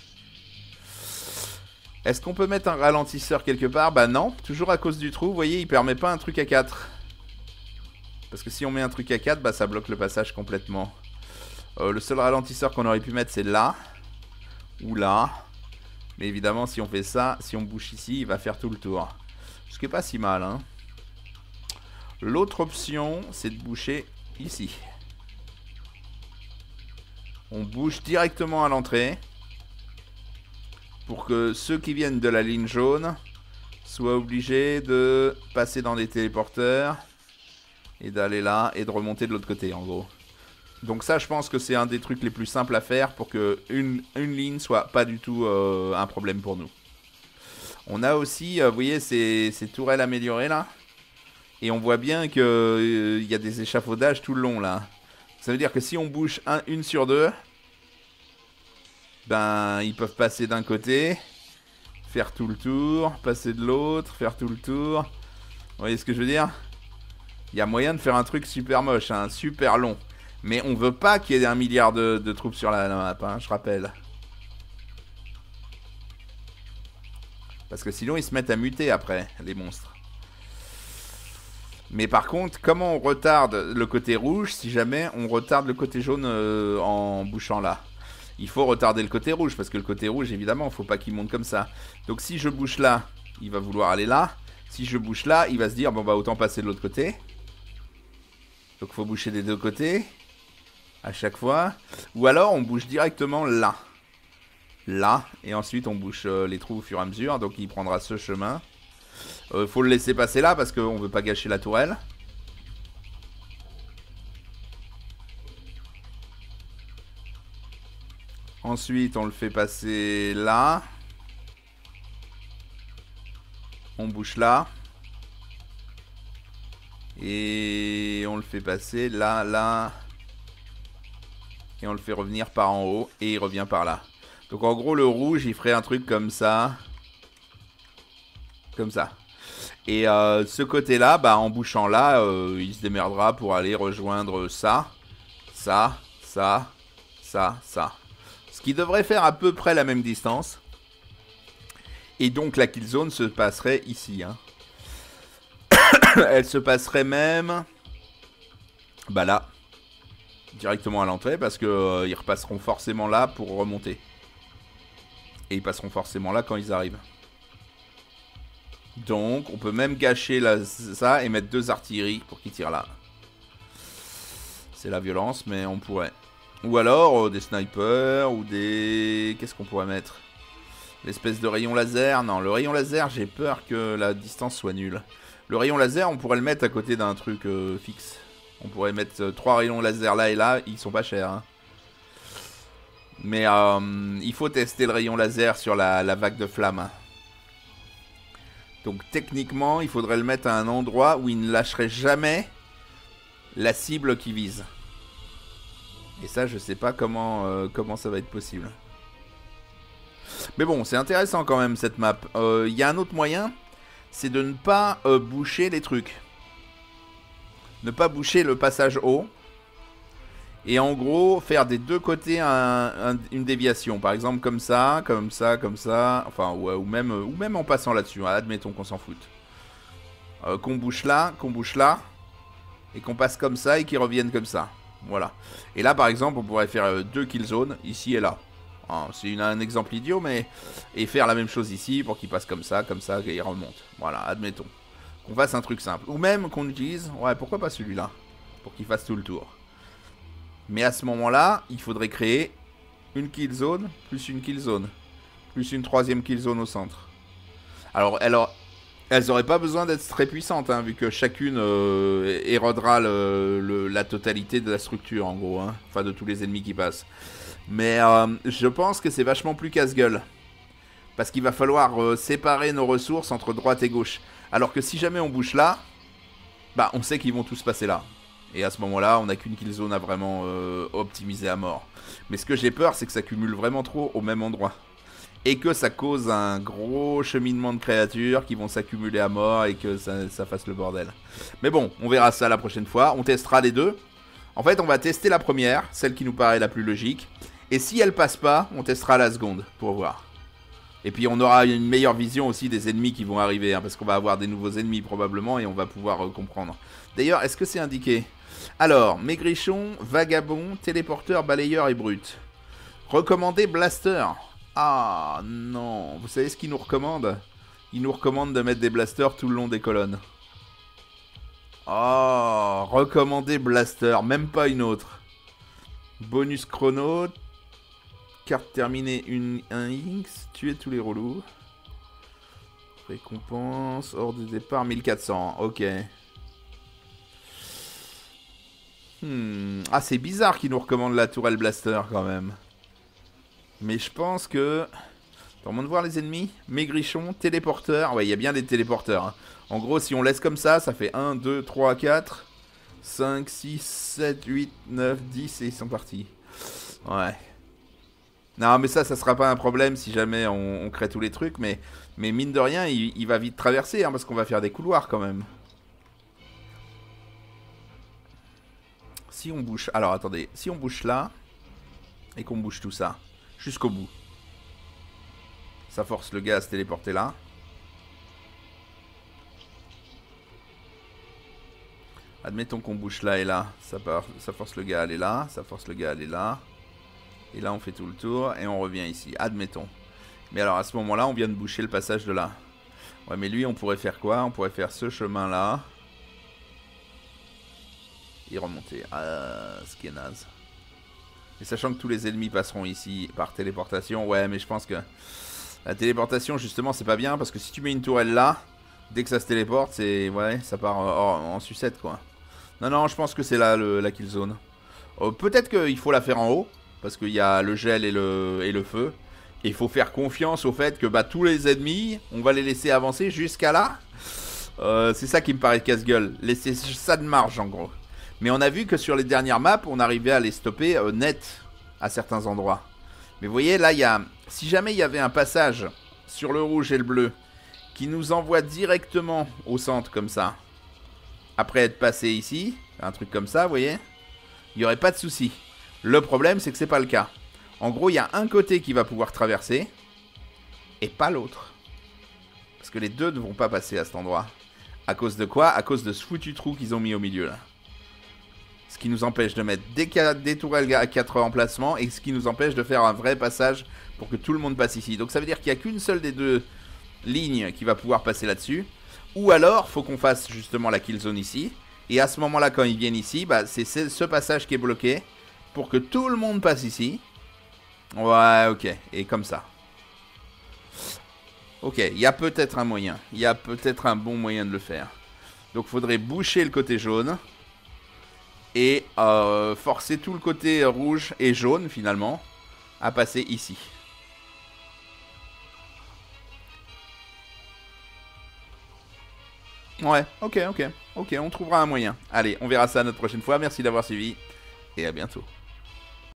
Est-ce qu'on peut mettre un ralentisseur quelque part? Bah non, toujours à cause du trou, vous voyez, il permet pas un truc à quatre. Parce que si on met un truc à quatre, bah ça bloque le passage complètement. Euh, le seul ralentisseur qu'on aurait pu mettre, c'est là. Ou là. Mais évidemment, si on fait ça, si on bouche ici, il va faire tout le tour. Ce qui est pas si mal, hein. L'autre option, c'est de boucher ici. On bouge directement à l'entrée. Pour que ceux qui viennent de la ligne jaune soient obligés de passer dans les téléporteurs. Et d'aller là et de remonter de l'autre côté en gros. Donc ça je pense que c'est un des trucs les plus simples à faire pour que une, une ligne soit pas du tout euh, un problème pour nous. On a aussi, euh, vous voyez ces, ces tourelles améliorées là. Et on voit bien qu'il euh, y a des échafaudages tout le long là. Ça veut dire que si on bouge un, une sur deux, ben ils peuvent passer d'un côté, faire tout le tour, passer de l'autre, faire tout le tour. Vous voyez ce que je veux dire? Il y a moyen de faire un truc super moche, hein, super long. Mais on veut pas qu'il y ait un milliard de, de troupes sur la, la map, hein, je rappelle. Parce que sinon ils se mettent à muter après, les monstres. Mais par contre, comment on retarde le côté rouge si jamais on retarde le côté jaune euh, en bouchant là? Il faut retarder le côté rouge, parce que le côté rouge, évidemment, il ne faut pas qu'il monte comme ça. Donc si je bouche là, il va vouloir aller là. Si je bouche là, il va se dire, bon bah autant passer de l'autre côté. Donc il faut boucher des deux côtés, à chaque fois. Ou alors on bouge directement là. Là, et ensuite on bouche euh, les trous au fur et à mesure, donc il prendra ce chemin. Il euh, faut le laisser passer là, parce qu'on ne veut pas gâcher la tourelle. Ensuite, on le fait passer là. On bouche là. Et on le fait passer là, là. Et on le fait revenir par en haut. Et il revient par là. Donc en gros, le rouge, il ferait un truc comme ça. Comme ça. Et euh, ce côté-là, bah, en bouchant là, euh, il se démerdera pour aller rejoindre ça. Ça, ça, ça, ça. Ce qui devrait faire à peu près la même distance. Et donc la kill zone se passerait ici. Hein. Elle se passerait même... Bah là. Directement à l'entrée. Parce qu'ils euh, repasseront forcément là pour remonter. Et ils passeront forcément là quand ils arrivent. Donc on peut même gâcher la, ça et mettre deux artilleries pour qu'ils tirent là. C'est la violence, mais on pourrait. Ou alors euh, des snipers ou des... Qu'est-ce qu'on pourrait mettre? L'espèce de rayon laser. Non, le rayon laser, j'ai peur que la distance soit nulle. Le rayon laser, on pourrait le mettre à côté d'un truc euh, fixe. On pourrait mettre euh, trois rayons laser là et là. Ils sont pas chers. Hein. Mais euh, il faut tester le rayon laser sur la, la vague de flammes. Donc techniquement, il faudrait le mettre à un endroit où il ne lâcherait jamais la cible qui vise. Et ça, je sais pas comment, euh, comment ça va être possible. Mais bon, c'est intéressant quand même cette map. Il euh, y a un autre moyen, c'est de ne pas euh, boucher les trucs. Ne pas boucher le passage haut. Et en gros, faire des deux côtés un, un, une déviation. Par exemple, comme ça, comme ça, comme ça. Enfin, ou, ou, même, ou même en passant là-dessus. Hein, admettons qu'on s'en foute. Euh, qu'on bouche là, qu'on bouche là. Et qu'on passe comme ça et qu'ils reviennent comme ça. Voilà. Et là, par exemple, on pourrait faire euh, deux kill zones, ici et là. Hein, c'est un exemple idiot, mais... Et faire la même chose ici, pour qu'il passe comme ça, comme ça, et il remonte. Voilà, admettons. Qu'on fasse un truc simple. Ou même qu'on utilise... Ouais, pourquoi pas celui-là? Pour qu'il fasse tout le tour. Mais à ce moment-là, il faudrait créer une kill zone, plus une kill zone. Plus une troisième kill zone au centre. Alors, alors elles n'auraient pas besoin d'être très puissantes, hein, vu que chacune euh, érodera le, le, la totalité de la structure, en gros. Hein, enfin, de tous les ennemis qui passent. Mais euh, je pense que c'est vachement plus casse-gueule. Parce qu'il va falloir euh, séparer nos ressources entre droite et gauche. Alors que si jamais on bouge là, bah on sait qu'ils vont tous passer là. Et à ce moment-là, on n'a qu'une kill zone à vraiment euh, optimiser à mort. Mais ce que j'ai peur, c'est que ça cumule vraiment trop au même endroit. Et que ça cause un gros cheminement de créatures qui vont s'accumuler à mort et que ça, ça fasse le bordel. Mais bon, on verra ça la prochaine fois. On testera les deux. En fait, on va tester la première, celle qui nous paraît la plus logique. Et si elle passe pas, on testera la seconde pour voir. Et puis on aura une meilleure vision aussi des ennemis qui vont arriver. Hein, parce qu'on va avoir des nouveaux ennemis probablement et on va pouvoir euh, comprendre. D'ailleurs, est-ce que c'est indiqué? Alors, maigrichon, vagabond, téléporteur, balayeur et brute. Recommandé blaster. Ah non, vous savez ce qu'il nous recommande? Il nous recommande de mettre des blasters tout le long des colonnes. Oh, recommandé blaster, même pas une autre. Bonus chrono. Carte terminée, une, un X. Tuer tous les relous. Récompense, hors de départ, mille quatre cents. Ok. Hmm. Ah, c'est bizarre qu'il nous recommande la tourelle blaster quand même. Mais je pense que... Attends, on de voir les ennemis. Maigrichon, téléporteur. Ouais, il y a bien des téléporteurs. Hein. En gros, si on laisse comme ça, ça fait un, deux, trois, quatre, cinq, six, sept, huit, neuf, dix et ils sont partis. Ouais. Non, mais ça, ça sera pas un problème si jamais on, on crée tous les trucs, mais, mais mine de rien, il, il va vite traverser, hein, parce qu'on va faire des couloirs quand même. Si on bouge... Alors, attendez. Si on bouge là, et qu'on bouge tout ça, jusqu'au bout. Ça force le gars à se téléporter là. Admettons qu'on bouge là et là. Ça, part, ça force le gars à aller là. Ça force le gars à aller là. Et là, on fait tout le tour et on revient ici. Admettons. Mais alors, à ce moment-là, on vient de boucher le passage de là. Ouais, mais lui, on pourrait faire quoi? On pourrait faire ce chemin-là. Et remonter. Ah, ce qui est naze. Et sachant que tous les ennemis passeront ici par téléportation. Ouais, mais je pense que la téléportation, justement, c'est pas bien. Parce que si tu mets une tourelle là, dès que ça se téléporte, c'est... Ouais, ça part en, en sucette, quoi. Non, non, je pense que c'est là le, la kill zone. Euh, Peut-être qu'il faut la faire en haut. Parce qu'il y a le gel et le, et le feu. Et il faut faire confiance au fait que bah, tous les ennemis, on va les laisser avancer jusqu'à là. Euh, c'est ça qui me paraît casse-gueule. Laisser ça de marge, en gros. Mais on a vu que sur les dernières maps, on arrivait à les stopper euh, net à certains endroits. Mais vous voyez, là, il y a... Si jamais il y avait un passage sur le rouge et le bleu qui nous envoie directement au centre, comme ça, après être passé ici, un truc comme ça, vous voyez, il n'y aurait pas de souci. Le problème, c'est que c'est pas le cas. En gros, il y a un côté qui va pouvoir traverser et pas l'autre. Parce que les deux ne vont pas passer à cet endroit. À cause de quoi? À cause de ce foutu trou qu'ils ont mis au milieu, là. Ce qui nous empêche de mettre des, des tourelles à quatre emplacements et ce qui nous empêche de faire un vrai passage pour que tout le monde passe ici. Donc ça veut dire qu'il n'y a qu'une seule des deux lignes qui va pouvoir passer là-dessus. Ou alors, faut qu'on fasse justement la kill zone ici. Et à ce moment-là, quand ils viennent ici, bah, c'est ce passage qui est bloqué pour que tout le monde passe ici. Ouais, ok. Et comme ça. Ok, il y a peut-être un moyen. Il y a peut-être un bon moyen de le faire. Donc il faudrait boucher le côté jaune. Et euh, forcer tout le côté rouge et jaune, finalement, à passer ici. Ouais, ok, ok. Ok, on trouvera un moyen. Allez, on verra ça notre prochaine fois. Merci d'avoir suivi. Et à bientôt.